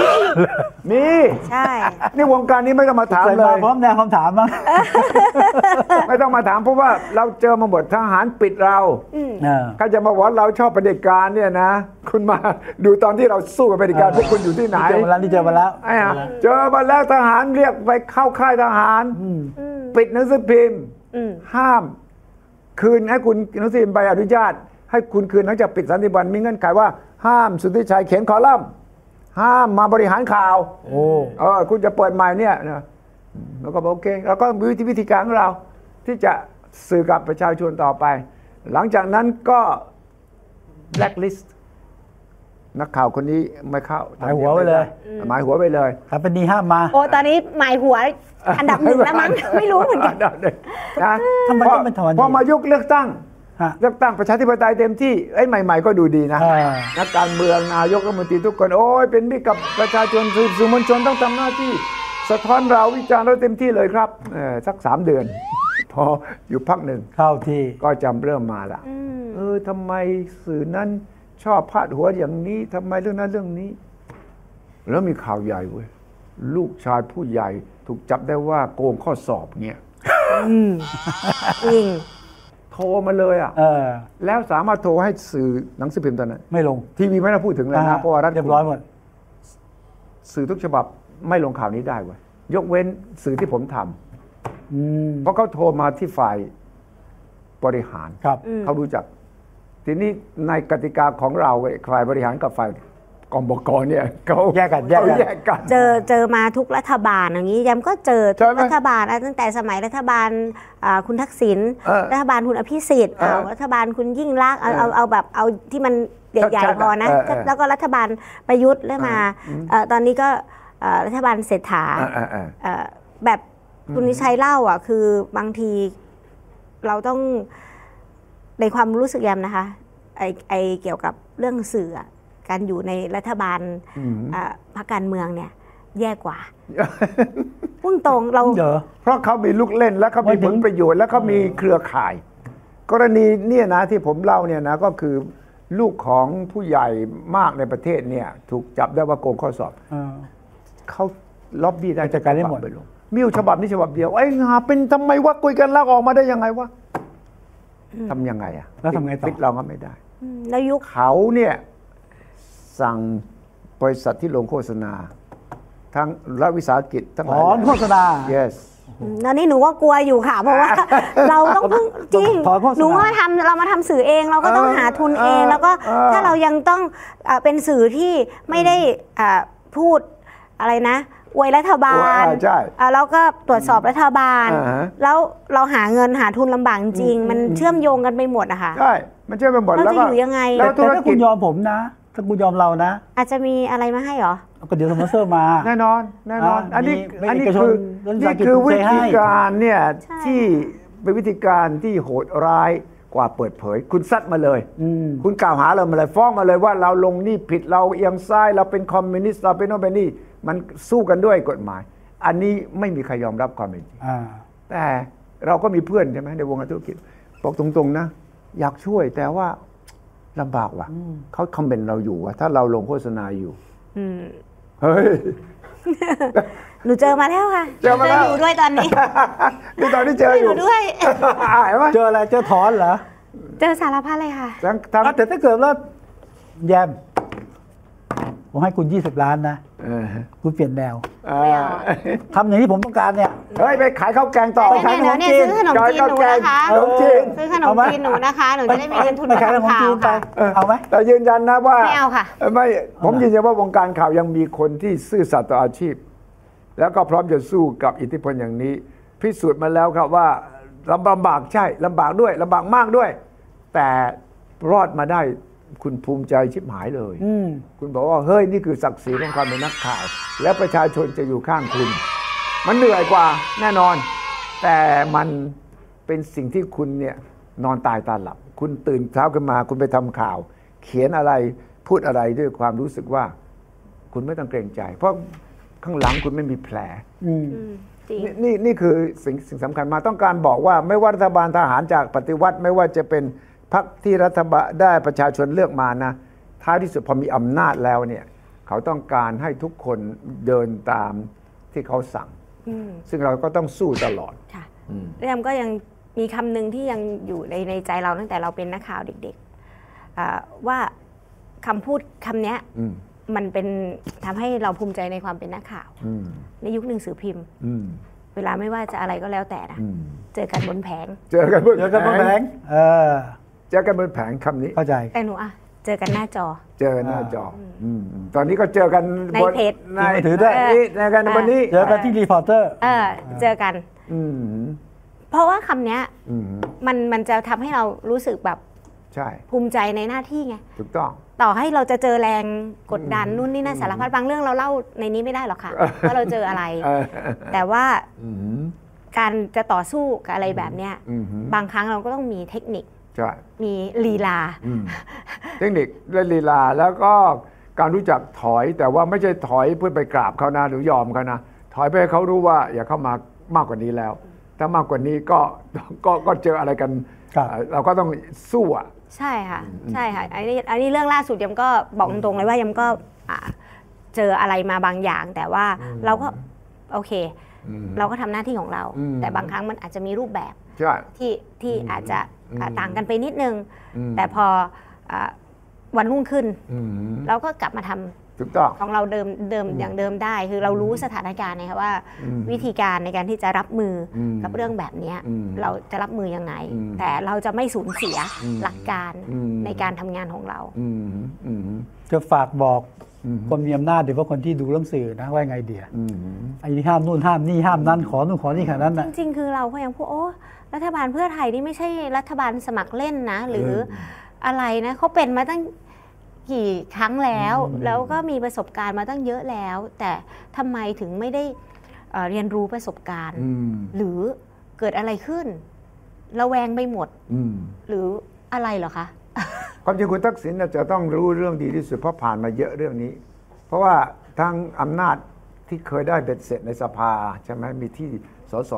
2มีใช่นี่วงการนี้ไม่ต้องมาถามเลยพร้อมแนวคำถามมั้งไม่ต้องมาถามเพราะว่าเราเจอมาหมดทหารปิดเราก็จะมาว่าเราชอบเผด็จการเนี่ยนะคุณมาดูตอนที่เราสู้กับเผด็จการพวกคุณอยู่ที่ไหนเจอมาแล้วเจอมาแล้วทหารเรียกไปเข้าค่ายทหารปิดหนังสือพิมพ์ห้ามคืนให้คุณหนังสือพิมพ์ใบอนุญาตให้คุณคืนหลังจากปิด30 วันมีเงื่อนไขว่าห้ามสุทธิชัยเขียนคอลัมน์ห้ามมาบริหารข่าวคุณจะเปิดใหม่เนี่ยแล้วก็โอเคแล้วก็วิธีการของเราที่จะสื่อกับประชาชนต่อไปหลังจากนั้นก็แบล็คลิสต์นักข่าวคนนี้ไม่เข้าหมายหัวไปเลยครับเป็นนี้ห้ามมาตอนนี้หมายหัวอันดับ 1แล้วมั้งไม่รู้เหมือนกันทำไมต้องเป็นทวันพอมายุคเลือกตั้งประชาธิปไตยเต็มที่ใหม่ๆก็ดูดีนะนักการเมืองนายกรัฐมนตรีทุกคนเป็นมิตรกับประชาชนสื่อมวลชนต้องทำหน้าที่สะท้อนเราวิจารณ์เราเต็มที่เลยครับสัก3 เดือนพออยู่พักหนึ่งเข้าที่ก็จำเริ่มมาละทำไมสื่อนั้นชอบพาดหัวอย่างนี้ทำไมเรื่องนั้นเรื่องนี้แล้วมีข่าวใหญ่เว้ยลูกชายผู้ใหญ่ถูกจับได้ว่าโกงข้อสอบเนี่ยโทรมาเลยแล้วสามารถโทรให้สื่อหนังสือพิมพ์ตอนนั้นไม่ลงทีวีไม่ได้พูดถึงเลยนะเพราะว่ารัฐเรียบร้อยหมดสื่อทุกฉบับไม่ลงข่าวนี้ได้เว้ยยกเว้นสื่อที่ผมทำเพราะเขาโทรมาที่ฝ่ายบริหารเขารู้จักทีนี้ในกติกาของเราฝ่ายบริหารกับฝ่ายกบก.เนี่ยเขาแยกกันเจอมาทุกรัฐบาลอย่างนี้ยังก็เจอทุกรัฐบาลตั้งแต่สมัยรัฐบาลคุณทักษิณรัฐบาลคุณอภิสิทธิ์รัฐบาลคุณยิ่งลักษณ์เอาแบบเอาที่มันใหญ่ๆพอนะแล้วก็รัฐบาลประยุทธ์แล้วมาตอนนี้ก็รัฐบาลเศรษฐาแบบคุณนิชัยเล่าคือบางทีเราต้องในความรู้สึกแยมนะคะไอเกี่ยวกับเรื่องสื่อการอยู่ในรัฐบาลพรรคการเมืองเนี่ยแย่กว่าพุ่งตรงเราเพราะเขามีลูกเล่นแล้วเขามีผลประโยชน์แล้วเขามีเครือข่ายกรณีเนี่ยนะที่ผมเล่าเนี่ยนะก็คือลูกของผู้ใหญ่มากในประเทศเนี่ยถูกจับได้ว่าโกงข้อสอบเขาล็อบบี้ได้จัดการได้หมดมีฉบับนี้ฉบับเดียวเป็นทำไมว่าคุยกันแล้วออกมาได้ยังไงวะทำยังไงแล้วทำไงต่อปิดเราก็ไม่ได้แล้วยุคเขาเนี่ยสั่งบริษัทที่ลงโฆษณาทั้งรัฐวิสาหกิจทั้งหลายถอนโฆษณา yes ตอนนี้หนูก็กลัวอยู่ค่ะเพราะว่าเราต้องพึ่งจริงหนูว่าเรามาทำสื่อเองเราก็ต้องหาทุนเองแล้วก็ถ้าเรายังต้องเป็นสื่อที่ไม่ได้พูดอะไรนะอวยรัฐบาลแล้วก็ตรวจสอบรัฐบาลแล้วเราหาเงินหาทุนลำบากจริงมันเชื่อมโยงกันไปหมดอะค่ะใช่มันเชื่อมไปหมดแล้วจะอยู่ยังไงแต่ถ้าคุณยอมผมนะถ้าคุณยอมเรานะอาจจะมีอะไรมาให้เหรอก็เดี๋ยวสปอนเซอร์มาแน่นอนอันนี้คือวิธีการเนี่ยที่เป็นวิธีการที่โหดร้ายกว่าเปิดเผยคุณซัดมาเลยคุณกล่าวหาเรามาเลยฟ้องมาเลยว่าเราลงนี่ผิดเราเอียงซ้ายเราเป็นคอมมิวนิสต์เราเป็นโน่นเป็นนี่มันสู้กันด้วยกฎหมายอันนี้ไม่มีใครยอมรับความเป็นจริงแต่เราก็มีเพื่อนใช่ไหมในวงการธุรกิจบอกตรงๆนะอยากช่วยแต่ว่าลำบากว่ะเขาคอมเมนต์เราอยู่ว่าถ้าเราลงโฆษณาอยู่เฮ้ยหนูเจอมาแล้วค่ะเจอมาแล้วอยู่ด้วยตอนนี้นี่ตอนนี้เจออยู่ด้วยเจออะไรเจอถอนเหรอเจอสารพัดเลยค่ะแต่ถ้าเกิดว่าแยมผมให้คุณ20 ล้านนะคุณเปลี่ยนแนวทำอย่างที่ผมต้องการเนี่ยเฮ้ยไปขายข้าวแกงต่อไปขายขนมจีนซื้อขนมจีนหนูนะคะซื้อขนมจีนหนูนะคะหนูจะได้มีเงินทุนไปขายขนมจีนไปเอาไหมแต่ยืนยันนะว่าไม่เอาค่ะไม่ผมยืนยันว่าวงการข่าวยังมีคนที่ซื่อสัตย์ต่ออาชีพแล้วก็พร้อมจะสู้กับอิทธิพลอย่างนี้พิสูจน์มาแล้วครับว่าลำบากใช่ลำบากด้วยลำบากมากด้วยแต่รอดมาได้คุณภูมิใจชิบหายเลยคุณบอกว่าเฮ้ยนี่คือศักดิ์ศรีของความเป็นนักข่าวและประชาชนจะอยู่ข้างคุณมันเหนื่อยกว่าแน่นอนแต่มันเป็นสิ่งที่คุณเนี่ยนอนตายตาหลับคุณตื่นเช้าขึ้นมาคุณไปทำข่าวเขียนอะไรพูดอะไรด้วยความรู้สึกว่าคุณไม่ต้องเกรงใจเพราะข้างหลังคุณไม่มีแผลนี่คือสิ่งสำคัญมาต้องการบอกว่าไม่ว่ารัฐบาลทหารจากปฏิวัติไม่ว่าจะเป็นพรรคที่รัฐบาลได้ประชาชนเลือกมานะท้ายที่สุดพอมีอำนาจแล้วเนี่ยเขาต้องการให้ทุกคนเดินตามที่เขาสั่งซึ่งเราก็ต้องสู้ตลอดค่ะเรื่องก็ยังมีคำหนึ่งที่ยังอยู่ในใจเราตั้งแต่เราเป็นนักข่าวเด็กๆว่าคำพูดคำนี้มันเป็นทำให้เราภูมิใจในความเป็นนักข่าวในยุคหนังสือพิมพ์เวลาไม่ว่าจะอะไรก็แล้วแต่นะเจอกันบนแผงเจอกันบนแผงเจอกันบนแผงคำนี้เข้าใจแต่หนูเจอกันหน้าจอเจอหน้าจอตอนนี้ก็เจอกันในเพจในถือได้ในกันวันนี้เจอกันที่รีพอร์เตอร์เจอกันเพราะว่าคำนี้มันจะทำให้เรารู้สึกแบบใช่ภูมิใจในหน้าที่ไงถูกต้องต่อให้เราจะเจอแรงกดดันนู่นนี่นั่นสารพัดบางเรื่องเราเล่าในนี้ไม่ได้หรอกค่ะว่าเราเจออะไรแต่ว่าการจะต่อสู้กับอะไรแบบเนี้ยบางครั้งเราก็ต้องมีเทคนิคมีลีลาเทคนิคและลีลาแล้วก็การรู้จักถอยแต่ว่าไม่ใช่ถอยเพื่อไปกราบเขานะหรือยอมเขานะถอยไปให้เขารู้ว่าอย่าเข้ามามากกว่านี้แล้วถ้ามากกว่านี้ก็เจออะไรกันเราก็ต้องสู้อ่ะใช่ค่ะใช่ค่ะอันนี้เรื่องล่าสุดยำก็บอกตรงๆเลยว่ายำก็เจออะไรมาบางอย่างแต่ว่าเราก็โอเคเราก็ทำหน้าที่ของเราแต่บางครั้งมันอาจจะมีรูปแบบที่อาจจะต่างกันไปนิดนึงแต่พอวันรุ่งขึ้นเราก็กลับมาทำของเราเดิมอย่างเดิมได้คือเรารู้สถานการณ์นะคะว่าวิธีการในการที่จะรับมือกับเรื่องแบบนี้เราจะรับมือยังไงแต่เราจะไม่สูญเสียหลักการในการทำงานของเราจะฝากบอกคนมีอำนาจโดยเฉพาะคนที่ดูเรื่องสื่อนะว่าไงเดียไอ้นี่ห้ามนู่นห้ามนี่ห้ามนั่นขอนู่นขอนี่ขนาดนั้นนะจริงๆคือเราก็ยังพูดโอ้รัฐบาลเพื่อไทยนี่ไม่ใช่รัฐบาลสมัครเล่นนะหรืออะไรนะเขาเป็นมาตั้งกี่ครั้งแล้วก็มีประสบการณ์มาตั้งเยอะแล้วแต่ทำไมถึงไม่ได้เรียนรู้ประสบการณ์หรือเกิดอะไรขึ้นระแวงไปหมดหรืออะไรเหรอคะความจริงคุณทักษิณจะต้องรู้เรื่องดีที่สุดเพราะผ่านมาเยอะเรื่องนี้เพราะว่าทั้งอำนาจที่เคยได้เบ็ดเสร็จในสภาใช่ไหมมีที่สส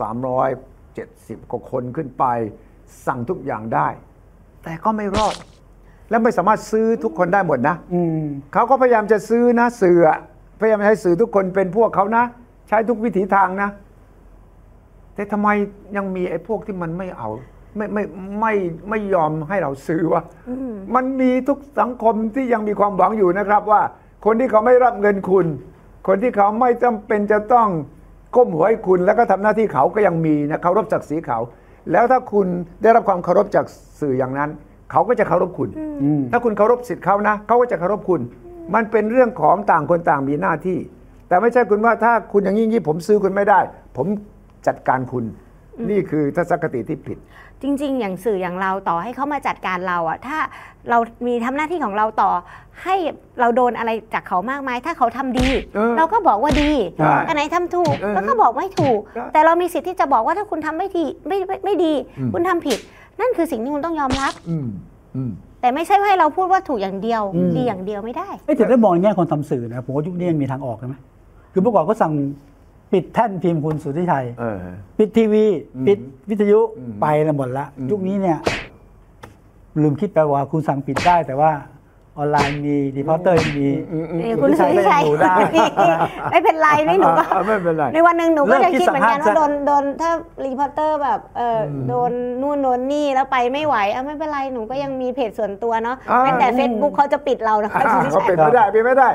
370กว่าคนขึ้นไปสั่งทุกอย่างได้แต่ก็ไม่รอดและไม่สามารถซื้อทุกคนได้หมดนะเขาก็พยายามจะซื้อนะสื่อพยายามให้สื่อทุกคนเป็นพวกเขานะใช้ทุกวิถีทางนะแต่ทำไมยังมีไอ้พวกที่มันไม่เอาไม่ยอมให้เราซื้อวะมันมีทุกสังคมที่ยังมีความหวังอยู่นะครับว่าคนที่เขาไม่รับเงินคุณคนที่เขาไม่จำเป็นจะต้องก้มหัวให้คุณแล้วก็ทำหน้าที่เขาก็ยังมีนะเคารพศักดิ์ศรีเขาแล้วถ้าคุณได้รับความเคารพจากสื่ออย่างนั้นเขาก็จะเคารพคุณถ้าคุณเคารพสิทธิ์เขานะเขาก็จะเคารพคุณมันเป็นเรื่องของต่างคนต่างมีหน้าที่แต่ไม่ใช่คุณว่าถ้าคุณอย่างนี้ผมซื้อคุณไม่ได้ผมจัดการคุณนี่คือทัศนคติที่ผิดจริงๆอย่างสื่ออย่างเราต่อให้เขามาจัดการเราอะถ้าเรามีทำหน้าที่ของเราต่อให้เราโดนอะไรจากเขามากมายถ้าเขาทำดีเราก็บอกว่าดีอันไหนทำถูกแล้วก็บอกไม่ถูกแต่เรามีสิทธิ์ที่จะบอกว่าถ้าคุณทำไม่ดีไม่ดีคุณทำผิดนั่นคือสิ่งที่คุณต้องยอมรับแต่ไม่ใช่ให้เราพูดว่าถูกอย่างเดียวดีอย่างเดียวไม่ได้แต่ได้มองในแง่คนทำสื่อนะผมว่ายุคนี้ยังมีทางออกใช่ไหมคือเมื่อก่อนก็สั่งปิดแท่นพิมพ์คุณสุทธิชัยปิดทีวีปิดวิทยุไปแล้วหมดละยุคนี้เนี่ยลืมคิดไปว่าคุณสั่งปิดได้แต่ว่าออนไลน์มีรีพอร์เตอร์มีคุณสุทธิชัยไม่เป็นไรไม่หนูก็ไม่เป็นไรในวันหนึ่งหนูก็จะคิดเหมือนกันว่าโดนถ้ารีพอร์เตอร์แบบโดนนู่นโดนนี่แล้วไปไม่ไหวไม่เป็นไรหนูก็ยังมีเพจส่วนตัวเนาะแม้แต่ Facebook เขาจะปิดเรานะคะเขาปิดไม่ได้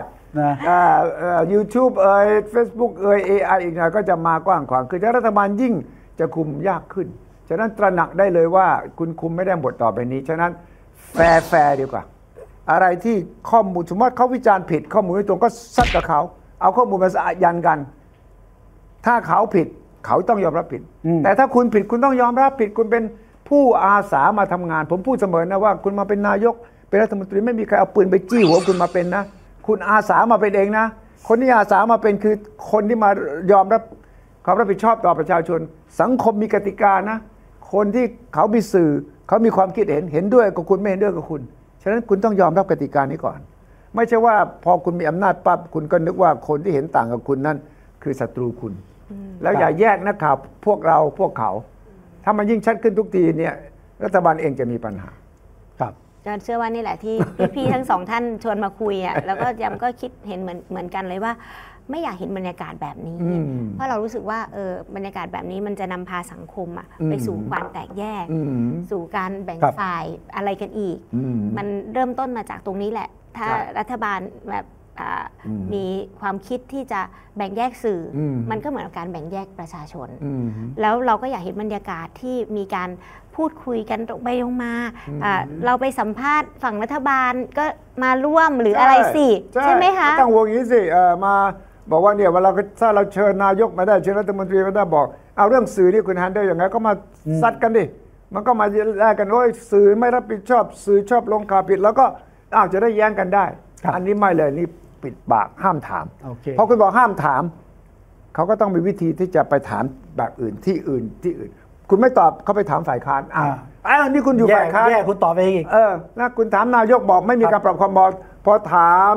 YouTube Facebook AI อีกหน่อยก็จะมากว้างขวางคือรัฐบาลยิ่งจะคุมยากขึ้นฉะนั้นตระหนักได้เลยว่าคุณคุมไม่ได้หมดต่อไปนี้ฉะนั้นแฟร์ดีกว่าอะไรที่ข้อมูลสมมติเขาวิจารณ์ผิดข้อมูลไม่ตรงก็ซัดกับเขาเอาข้อมูลมายันกันถ้าเขาผิดเขาต้องยอมรับผิดแต่ถ้าคุณผิดคุณต้องยอมรับผิดคุณเป็นผู้อาสามาทำงานผมพูดเสมอนะว่าคุณมาเป็นนายกเป็นรัฐมนตรีไม่มีใครเอาปืนไปจี้หัวคุณมาเป็นนะคุณอาสามาเป็นเองนะคนที่อาสามาเป็นคือคนที่มายอมรับความรับผิดชอบต่อประชาชนสังคมมีกติกานะคนที่เขามีสื่อเขามีความคิดเห็นด้วยกับคุณไม่เห็นด้วยกับคุณฉะนั้นคุณต้องยอมรับกติกานี้ก่อนไม่ใช่ว่าพอคุณมีอำนาจปั๊บคุณก็นึกว่าคนที่เห็นต่างกับคุณนั่นคือศัตรูคุณแล้วอย่าแยกนักข่าวพวกเราพวกเขาถ้ามันยิ่งชัดขึ้นทุกทีเนี่ยรัฐบาลเองจะมีปัญหาครับเชื่อว่านี่แหละที่พี่ทั้งสองท่านชวนมาคุยอ่ะแล้วก็ยังก็คิดเห็นเหมือนกันเลยว่าไม่อยากเห็นบรรยากาศแบบนี้เพราะเรารู้สึกว่าบรรยากาศแบบนี้มันจะนำพาสังคมไปสู่ความแตกแยกสู่การแบ่งฝ่ายอะไรกันอีกมันเริ่มต้นมาจากตรงนี้แหละถ้ารัฐบาลแบบมีความคิดที่จะแบ่งแยกสื่อมันก็เหมือนกับการแบ่งแยกประชาชนแล้วเราก็อยากเห็นบรรยากาศที่มีการพูดคุยกันตรงไปตรงมาเราไปสัมภาษณ์ฝั่งรัฐบาลก็มาร่วมหรืออะไรสิใช่ไหมคะตั้งวงนี้สิมาบอกว่าเนี่ยเวลาถ้าเราเชิญนายกมาได้เชิญรัฐมนตรีมาได้บอกเอาเรื่องสื่อนี่คุณแฮนเดิลอย่างไรก็มาซัดกันดิมันก็มาแลกกันโอ้ยสื่อไม่รับผิดชอบสื่อชอบลงข่าวผิดแล้วก็จะได้แย้งกันได้อันนี้ไม่เลยนี่ปิดปากห้ามถามเพราะคุณบอกห้ามถามเขาก็ต้องมีวิธีที่จะไปถามแบบอื่นที่อื่นคุณไม่ตอบเขาไปถามฝ่ายค้านนี่คุณอยู่ฝ่ายค้านคุณตอบไปอีกนะคุณถามนายกบอกไม่มีการปรับครม.พอถาม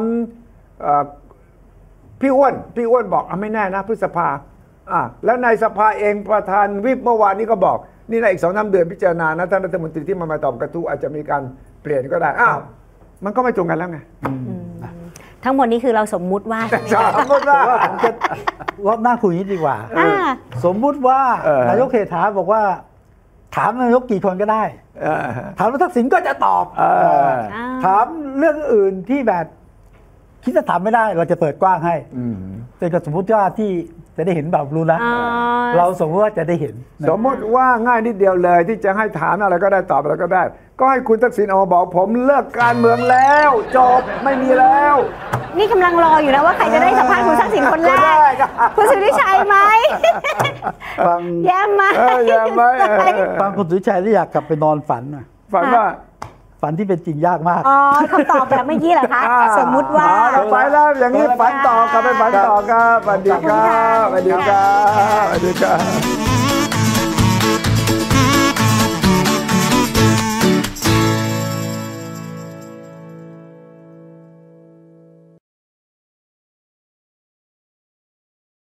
พี่อ้วนบอกไม่แน่นะพฤษภาแล้วในสภาเองประธานวิปเมื่อวานนี้ก็บอกนี่ในอีก 2-3 เดือนพิจารณานะท่านรัฐมนตรีที่มาตอบกระทู้อาจจะมีการเปลี่ยนก็ได้มันก็ไม่ตรงกันแล้วไงทั้งหมดนี้คือเราสมมุติว่าสมมติว่าผมจะรอบหน้าคุยนิดดีกว่าสมมุติว่านายกเศรษฐาบอกว่าถามนายกกี่คนก็ได้ถามทักษิณก็จะตอบถามเรื่องอื่นที่แบบคิดจะถามไม่ได้เราจะเปิดกว้างให้แต่ก็สมมติว่าที่จะได้เห็นแบบรู้นะเราสมมติว่าจะได้เห็นสมมติว่าง่ายนิดเดียวเลยที่จะให้ถามอะไรก็ได้ตอบอะไรก็ได้ก็ให้คุณทักษิณออกมาบอกผมเลิกการเมืองแล้วจบไม่มีแล้วนี่กำลังรออยู่นะว่าใครจะได้สัมภาษณ์คุณทักษิณคนแรกคุณสุทธิชัยไหมแย้มไหมฟังคุณสุทธิชัยที่อยากกลับไปนอนฝันว่าฝันที่เป็นจริงยากมากคำตอบแบบเมื่อกี้เหรอคะสมมุติว่าไปแล้วอย่างนี้ฝันต่อกลับไปฝันต่อครับสวัสดีครับสวัสดีครับสวัสดีครับ